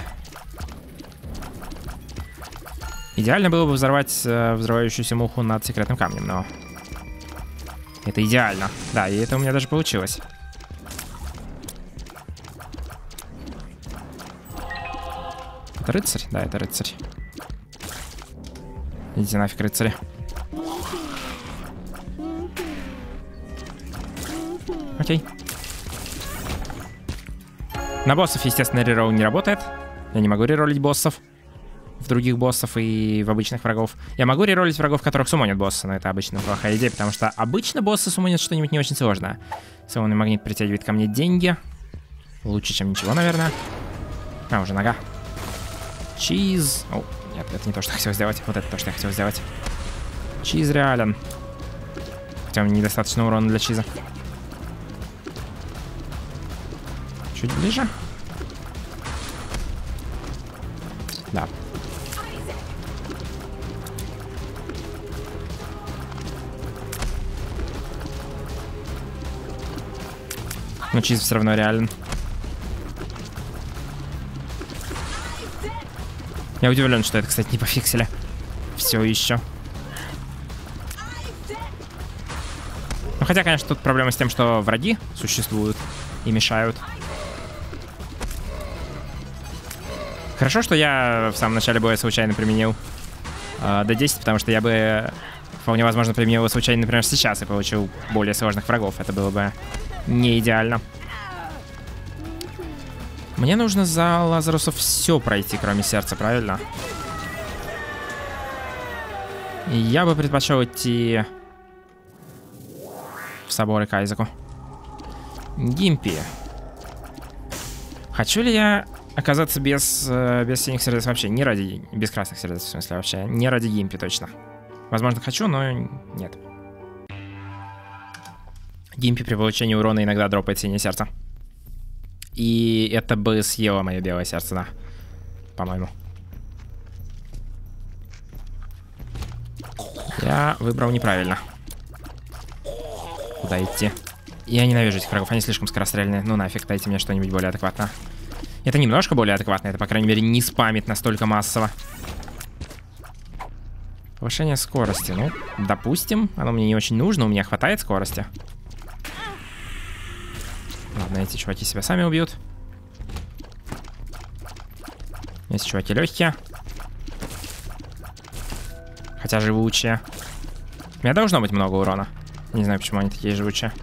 Идеально было бы взорвать э, взрывающуюся муху над секретным камнем, но... Это идеально. Да, и это у меня даже получилось. Это рыцарь? Да, это рыцарь. Идите нафиг, рыцари. Окей. На боссов, естественно, реролл не работает. Я не могу реролить боссов. В других боссов и в обычных врагов. Я могу реролить врагов, которых суммонят боссы, но это обычно плохая идея, потому что обычно боссы суммонят что-нибудь не очень сложное. Салонный магнит притягивает ко мне деньги. Лучше, чем ничего, наверное. А, уже нога. Чиз. О, нет, это не то, что я хотел сделать. Вот это то, что я хотел сделать. Чиз реален. Хотя у меня недостаточно урона для чиза. Чуть ближе. Да. Но чиз все равно реален. Я удивлен, что это, кстати, не пофиксили. Все еще. Ну, хотя, конечно, тут проблема с тем, что враги существуют и мешают. Хорошо, что я в самом начале боя случайно применил э, дэ десять, потому что я бы вполне возможно применил его случайно, например, сейчас и получил более сложных врагов. Это было бы не идеально. Мне нужно за Лазарусов все пройти, кроме сердца, правильно? И я бы предпочел идти в соборы к Айзеку. Гимпи. Хочу ли я оказаться без, без синих сердец вообще? Не ради... Без красных сердец, в смысле, вообще. Не ради Гимпи, точно. Возможно, хочу, но нет. Гимпи при получении урона иногда дропает синее сердце. И это бы съело мое белое сердце, да. По-моему. Я выбрал неправильно. Куда идти? Я ненавижу этих врагов, они слишком скорострельные. Ну нафиг, дайте мне что-нибудь более адекватное. Это немножко более адекватно, это, по крайней мере, не спамит настолько массово. Повышение скорости, ну, допустим. Оно мне не очень нужно, у меня хватает скорости. Ладно, эти чуваки себя сами убьют. Эти чуваки легкие. Хотя живучие. У меня должно быть много урона. Не знаю, почему они такие живучие.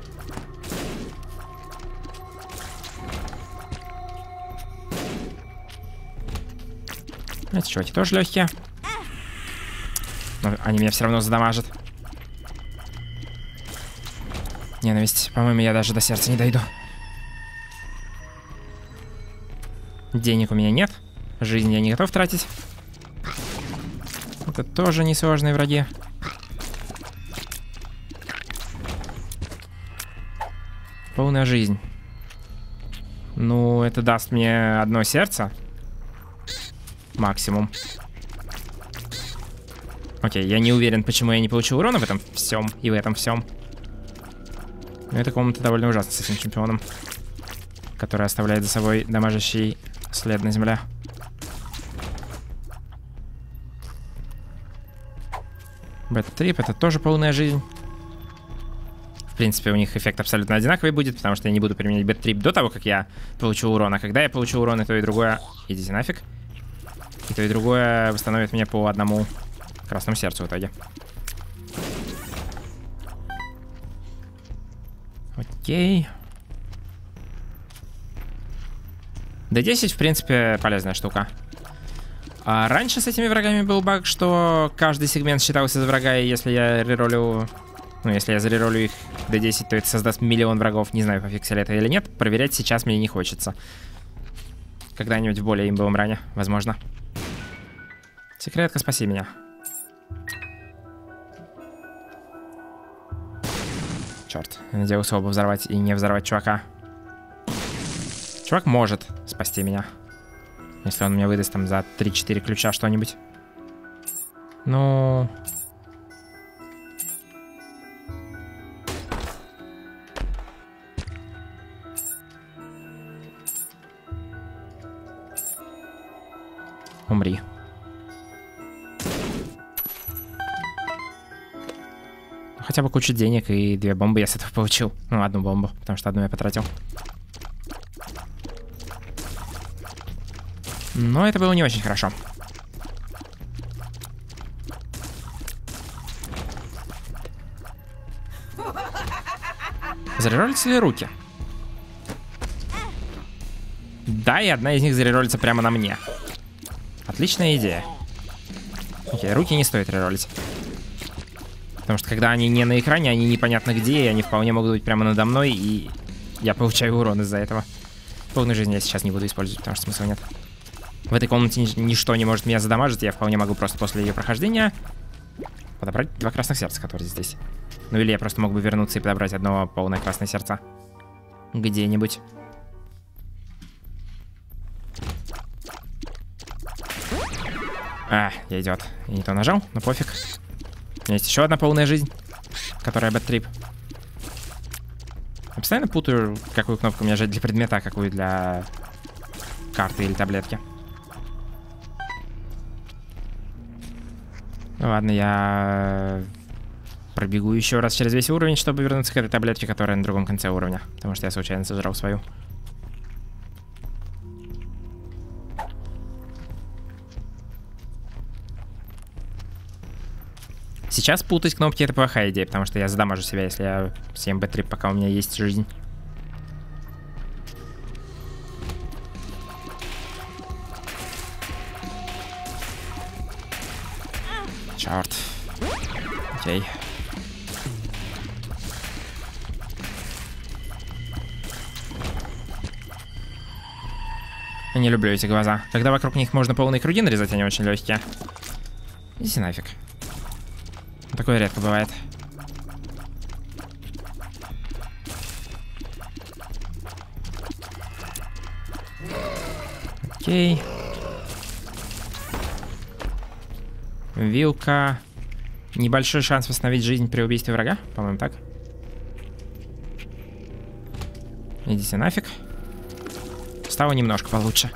Эти чуваки тоже легкие. Но они меня все равно задамажат. Ненависть. По-моему, я даже до сердца не дойду. Денег у меня нет. Жизнь я не готов тратить. Это тоже несложные враги. Полная жизнь. Ну, это даст мне одно сердце. Максимум. Окей, я не уверен, почему я не получил урона в этом всем и в этом всем. Но это комната довольно ужасно с этим чемпионом, который оставляет за собой дамажащий след на земле. Бэт-трип — это тоже полная жизнь. В принципе, у них эффект абсолютно одинаковый будет, потому что я не буду применять бэт-трип до того, как я получу урон. А когда я получу урон, и то, и другое... Идите нафиг. И то, и другое восстановит мне по одному красному сердцу в итоге. Окей. дэ десять, в принципе, полезная штука. А раньше с этими врагами был баг, что каждый сегмент считался за врага, и если я реролю... Ну, если я зареролю их дэ десять, то это создаст миллион врагов. Не знаю, пофиксили это или нет. Проверять сейчас мне не хочется. Когда-нибудь в более имбовом ране, возможно. Секретка, спаси меня. Черт, я надеялся оба взорвать и не взорвать чувака. Чувак может спасти меня, если он мне выдаст там за три-четыре ключа что-нибудь. Ну... Умри. Хотя бы кучу денег и две бомбы я с этого получил. Ну, одну бомбу, потому что одну я потратил. Но это было не очень хорошо. Зареролятся ли руки? Да, и одна из них зареролится прямо на мне. Отличная идея. Окей, руки не стоит реролить. Потому что когда они не на экране, они непонятно где, и они вполне могут быть прямо надо мной, и я получаю урон из-за этого. Полной жизни я сейчас не буду использовать, потому что смысла нет. В этой комнате ничто не может меня задамажить, я вполне могу просто после ее прохождения подобрать два красных сердца, которые здесь. Ну или я просто мог бы вернуться и подобрать одно полное красное сердце где-нибудь. А, я идиот. Я не то нажал, но пофиг. У меня есть еще одна полная жизнь, которая бэт-трип. Я постоянно путаю, какую кнопку мне жать для предмета, а какую для карты или таблетки. Ну ладно, я пробегу еще раз через весь уровень, чтобы вернуться к этой таблетке, которая на другом конце уровня. Потому что я случайно сожрал свою. Сейчас путать кнопки — это плохая идея, потому что я задамажу себя, если я съем бэт-трип, пока у меня есть жизнь. Черт. Окей. Я не люблю эти глаза. Когда вокруг них можно полные круги нарезать, они очень легкие. Иди нафиг. Такое редко бывает. Окей. Вилка. Небольшой шанс восстановить жизнь при убийстве врага. По-моему, так. Идите нафиг. Стало немножко получше.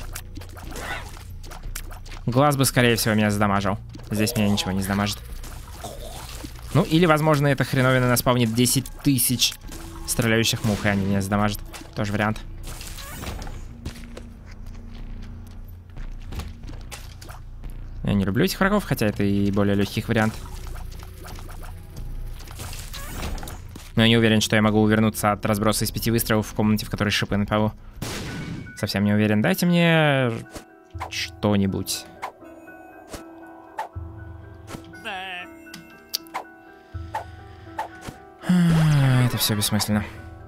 Глаз бы, скорее всего, меня задамажил. Здесь меня ничего не задамажит. Ну, или, возможно, эта хреновина наспавнит десять тысяч стреляющих мух, и они меня задамажат. Тоже вариант. Я не люблю этих врагов, хотя это и более легкий вариант. Но я не уверен, что я могу увернуться от разброса из пяти выстрелов в комнате, в которой шипы на полу. Совсем не уверен. Дайте мне что-нибудь. Это все бессмысленно.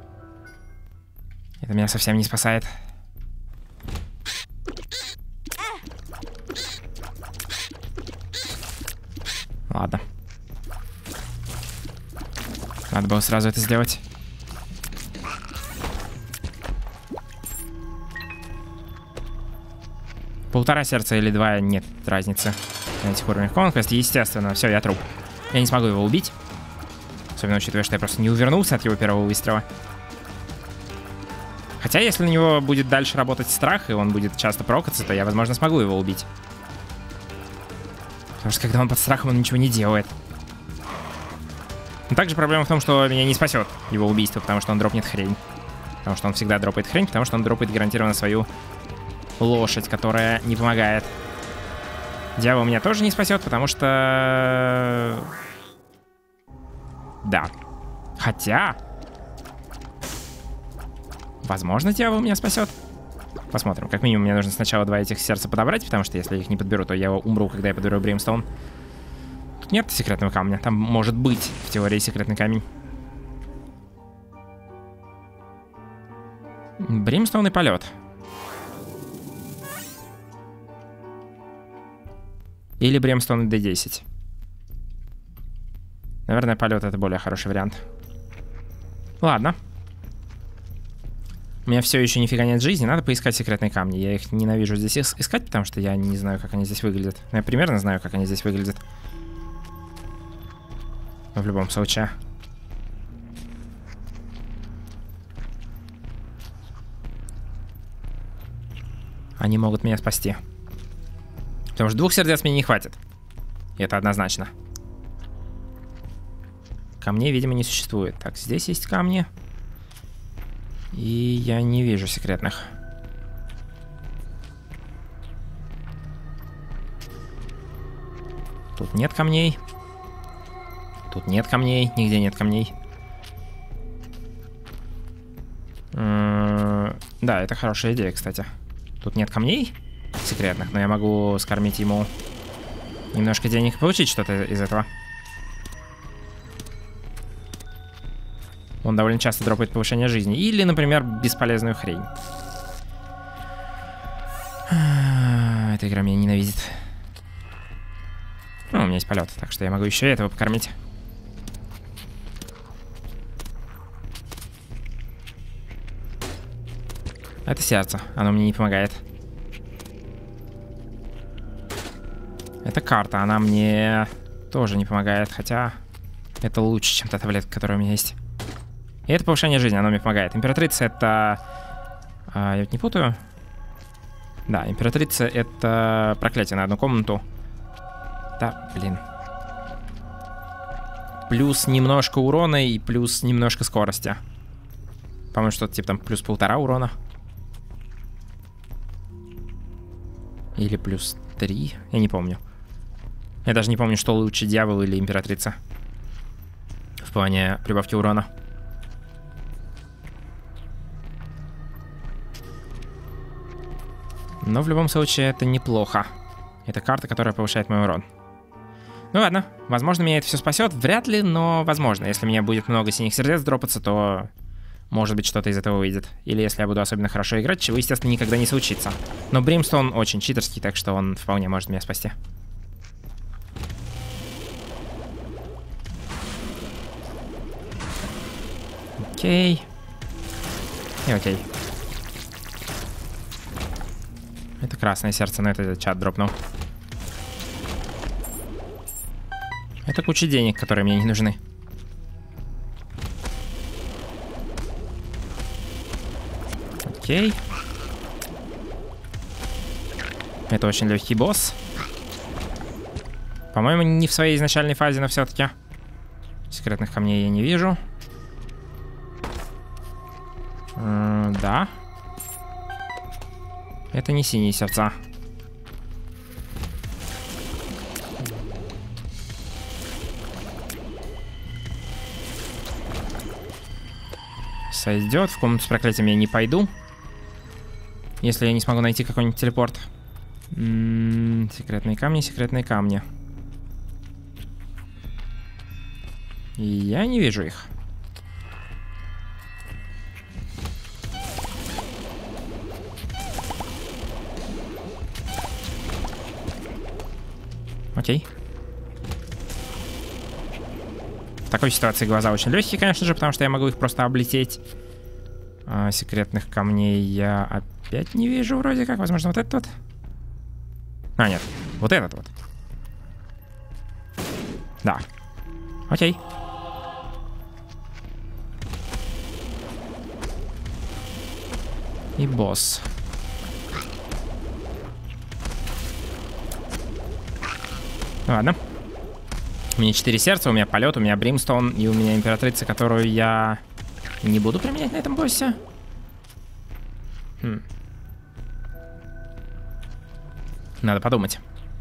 Это меня совсем не спасает. Ладно. Надо было сразу это сделать. Полтора сердца или два, нет разницы на этих уровнях Conquest. Естественно, все, я труп. Я не смогу его убить. Особенно учитывая, что я просто не увернулся от его первого выстрела. Хотя, если на него будет дальше работать страх, и он будет часто прокаться, то я, возможно, смогу его убить. Потому что когда он под страхом, он ничего не делает. Но также проблема в том, что меня не спасет его убийство, потому что он дропнет хрень. Потому что он всегда дропает хрень, потому что он дропает гарантированно свою лошадь, которая не помогает. Дьявол меня тоже не спасет, потому что... Да. Хотя... Возможно, дьявол меня спасет. Посмотрим. Как минимум, мне нужно сначала два этих сердца подобрать, потому что если я их не подберу, то я умру, когда я подберу Бримстоун. Тут нет секретного камня. Там может быть, в теории, секретный камень. Бримстоун и полет. Или Бримстоун и дэ десять. Наверное, полет — это более хороший вариант. Ладно. У меня все еще нифига нет жизни. Надо поискать секретные камни. Я их ненавижу здесь искать, потому что я не знаю, как они здесь выглядят. Но я примерно знаю, как они здесь выглядят. Но в любом случае. Они могут меня спасти. Потому что двух сердец мне не хватит. И это однозначно. Камней, видимо, не существует. Так, здесь есть камни. И я не вижу секретных. Тут нет камней. Тут нет камней. Нигде нет камней. М-м- да, это хорошая идея, кстати. Тут нет камней секретных, но я могу скормить ему немножко денег и получить что-то из этого. Он довольно часто дропает повышение жизни. Или, например, бесполезную хрень. Эта игра меня ненавидит. Ну, у меня есть полет, так что я могу еще и этого покормить. Это сердце. Оно мне не помогает. Это карта. Она мне тоже не помогает. Хотя это лучше, чем та таблетка, которая у меня есть. И это повышение жизни, оно мне помогает. Императрица — это... А, я ведь не путаю? Да, императрица — это проклятие на одну комнату. Да, блин. Плюс немножко урона и плюс немножко скорости. По-моему, что-то типа там плюс полтора урона. Или плюс три. Я не помню. Я даже не помню, что лучше, дьявол или императрица. В плане прибавки урона. Но в любом случае это неплохо. Это карта, которая повышает мой урон. Ну ладно, возможно, меня это все спасет. Вряд ли, но возможно. Если у меня будет много синих сердец дропаться, то может быть что-то из этого выйдет. Или если я буду особенно хорошо играть, чего, естественно, никогда не случится. Но Бримстоун очень читерский, так что он вполне может меня спасти. Окей. И окей. Это красное сердце, но это чат дропнул. Это куча денег, которые мне не нужны. Окей. Это очень легкий босс. По-моему, не в своей изначальной фазе, но все-таки. Секретных камней я не вижу. М-м, да. Это не синие сердца. Сойдет. В комнату с проклятием я не пойду. Если я не смогу найти какой-нибудь телепорт. М-м, секретные камни, секретные камни. И я не вижу их. Окей. В такой ситуации глаза очень легкие, конечно же, потому что я могу их просто облететь. А, секретных камней я опять не вижу вроде как. Возможно, вот этот вот. А, нет. Вот этот вот. Да. Окей. И босс. Ладно. У меня четыре сердца, у меня полет, у меня бримстоун и у меня императрица, которую я не буду применять на этом боссе. Хм. Надо подумать.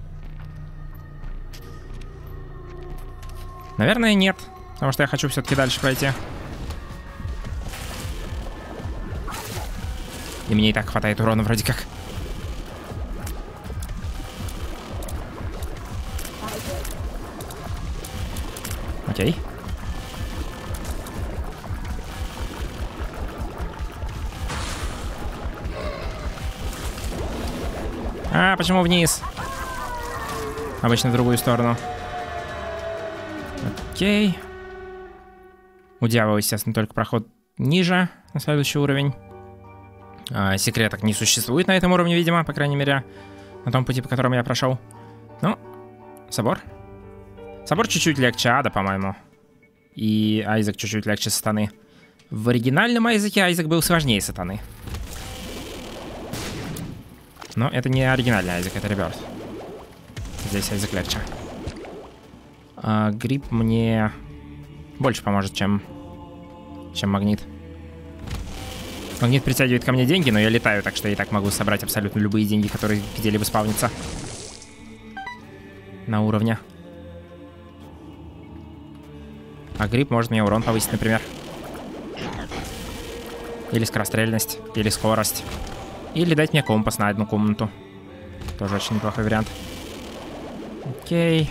Наверное, нет. Потому что я хочу все-таки дальше пройти. И мне и так хватает урона вроде как. Окей. А, почему вниз? Обычно в другую сторону. Окей. У дьявола, естественно, только проход ниже, на следующий уровень. А, секреток не существует на этом уровне, видимо, по крайней мере, на том пути, по которому я прошел. Ну, собор. Собор чуть-чуть легче ада, по-моему. И Айзек чуть-чуть легче сатаны. В оригинальном Айзеке Айзек был сложнее сатаны. Но это не оригинальный Айзек, это реберт. Здесь Айзек легче. А, гриб мне больше поможет, чем, чем магнит. Магнит притягивает ко мне деньги, но я летаю, так что я и так могу собрать абсолютно любые деньги, которые где-либо спавнятся. На уровне. А гриб может мне урон повысить, например. Или скорострельность, или скорость. Или дать мне компас на одну комнату. Тоже очень неплохой вариант. Окей.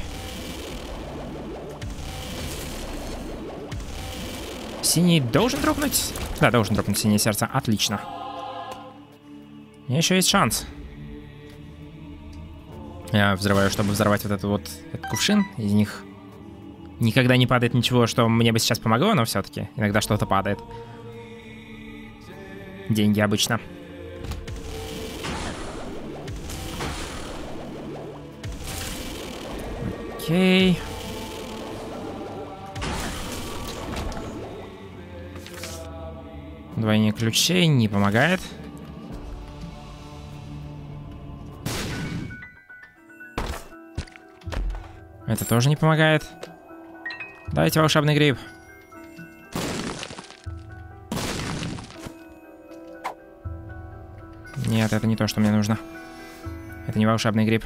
Синий должен дропнуть? Да, должен дропнуть синее сердце. Отлично. У меня еще есть шанс. Я взрываю, чтобы взорвать вот этот вот этот кувшин. Из них никогда не падает ничего, что мне бы сейчас помогло, но все-таки иногда что-то падает. Деньги обычно. Окей. Двойник ключей не помогает. Это тоже не помогает. Давайте волшебный гриб. Нет, это не то, что мне нужно. Это не волшебный гриб.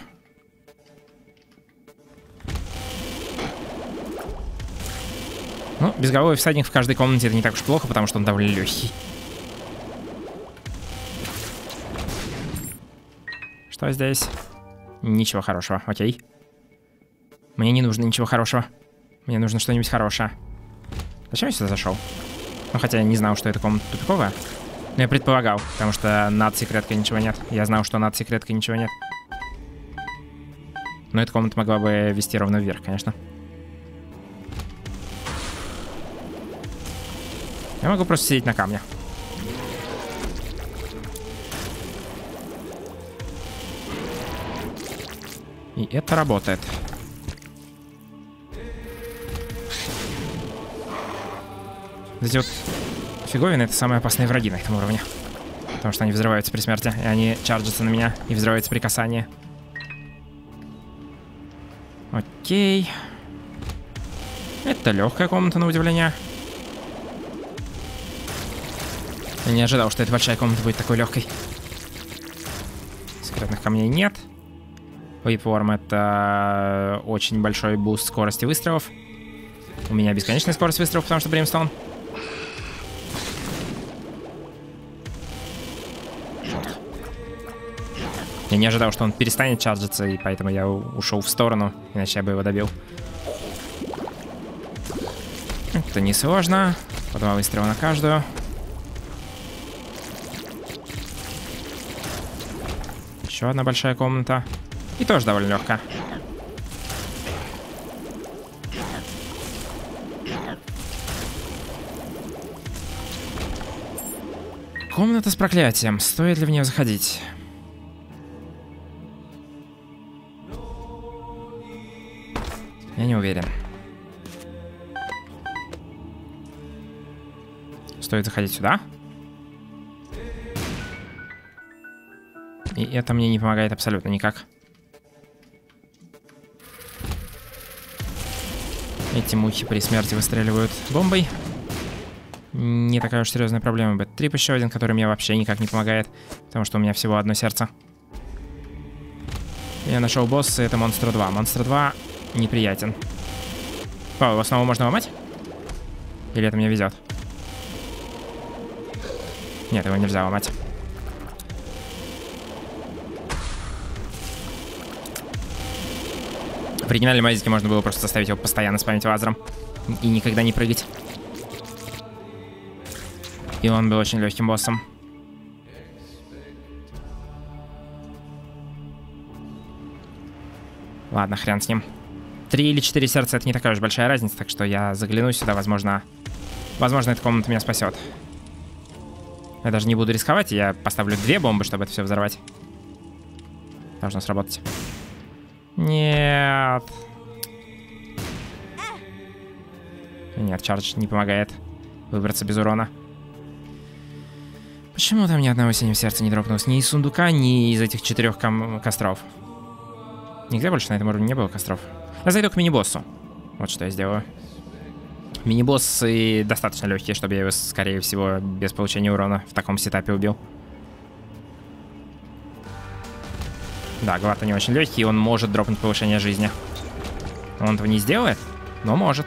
Ну, безголовый всадник в каждой комнате — это не так уж плохо, потому что он довольно легкий. Что здесь? Ничего хорошего, окей. Мне не нужно ничего хорошего. Мне нужно что-нибудь хорошее. Зачем я сюда зашел? Ну, хотя я не знал, что эта комната тупиковая. Но я предполагал, потому что над секреткой ничего нет. Я знал, что над секреткой ничего нет. Но эта комната могла бы вести ровно вверх, конечно. Я могу просто сидеть на камне. И это работает. Эти вот фиговины — это самые опасные враги на этом уровне. Потому что они взрываются при смерти, и они чарджатся на меня, и взрываются при касании. Окей. Это легкая комната, на удивление. Я не ожидал, что эта большая комната будет такой легкой. Секретных камней нет. Вейпворм — это очень большой буст скорости выстрелов. У меня бесконечная скорость выстрелов, потому что Бримстоун. Я не ожидал, что он перестанет чарджиться, и поэтому я ушел в сторону, иначе я бы его добил. Это несложно. По два выстрела на каждую. Еще одна большая комната. И тоже довольно легкая. Комната с проклятием. Стоит ли в нее заходить? Я не уверен. Стоит заходить сюда. И это мне не помогает абсолютно никак. Эти мухи при смерти выстреливают бомбой. Не такая уж серьезная проблема. Бэт-трип еще один, который мне вообще никак не помогает. Потому что у меня всего одно сердце. Я нашел босса, это Монстра два. Монстра два неприятен. О, его снова можно ломать? Или это мне везет? Нет, его нельзя ломать. В оригинальной мазике можно было просто заставить его постоянно спамить лазером и никогда не прыгать. И он был очень легким боссом. Ладно, хрен с ним. Три или четыре сердца — это не такая уж большая разница, так что я загляну сюда, возможно... Возможно, эта комната меня спасет. Я даже не буду рисковать, я поставлю две бомбы, чтобы это все взорвать. Должно сработать. Нет. Нет, чардж не помогает выбраться без урона. Почему там ни одного синего сердца не дропнулось? Ни из сундука, ни из этих четырех костров. Нигде больше на этом уровне не было костров. Я зайду к мини-боссу. Вот что я сделаю. Мини-боссы достаточно легкие, чтобы я его, скорее всего, без получения урона в таком сетапе убил. Да, Глата не очень легкий, он может дропнуть повышение жизни. Он этого не сделает, но может.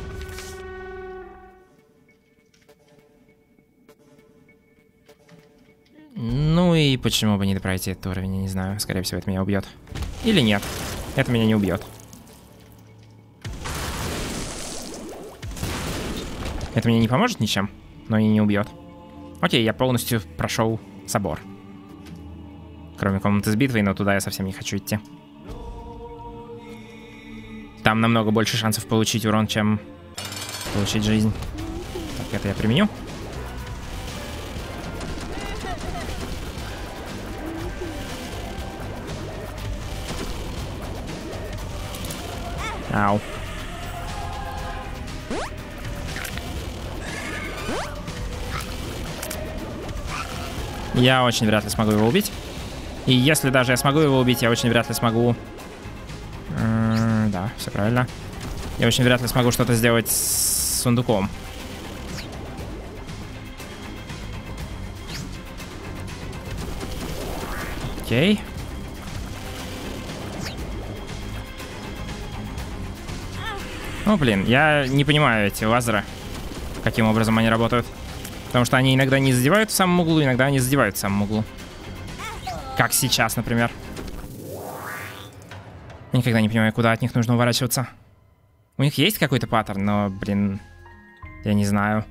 Ну и почему бы не пройти этот уровень, я не знаю. Скорее всего, это меня убьет. Или нет, это меня не убьет. Это мне не поможет ничем, но и не убьет. Окей, я полностью прошел собор. Кроме комнаты с битвой, но туда я совсем не хочу идти. Там намного больше шансов получить урон, чем получить жизнь. Так, это я применю. Ау. Я очень вряд ли смогу его убить. И если даже я смогу его убить, я очень вряд ли смогу... М-м, да, все правильно. Я очень вряд ли смогу что-то сделать с сундуком. Окей. Ну, блин, я не понимаю эти лазеры. Каким образом они работают. Потому что они иногда не задевают в самом углу, иногда они задевают в самом углу. Как сейчас, например. Я никогда не понимаю, куда от них нужно уворачиваться. У них есть какой-то паттерн, но, блин, я не знаю.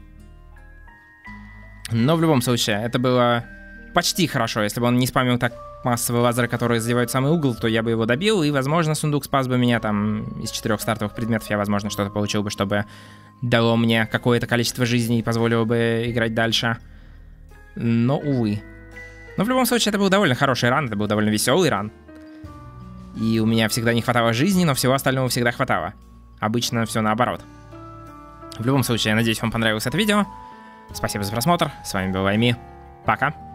Но в любом случае, это было почти хорошо. Если бы он не спамил так массовые лазеры, которые задевают самый угол, то я бы его добил, и, возможно, сундук спас бы меня там из четырех стартовых предметов. Я, возможно, что-то получил бы, чтобы дало мне какое-то количество жизней и позволило бы играть дальше. Но, увы. Но в любом случае, это был довольно хороший ран, это был довольно веселый ран. И у меня всегда не хватало жизни, но всего остального всегда хватало. Обычно все наоборот. В любом случае, я надеюсь, вам понравилось это видео. Спасибо за просмотр. С вами был Айми. Пока.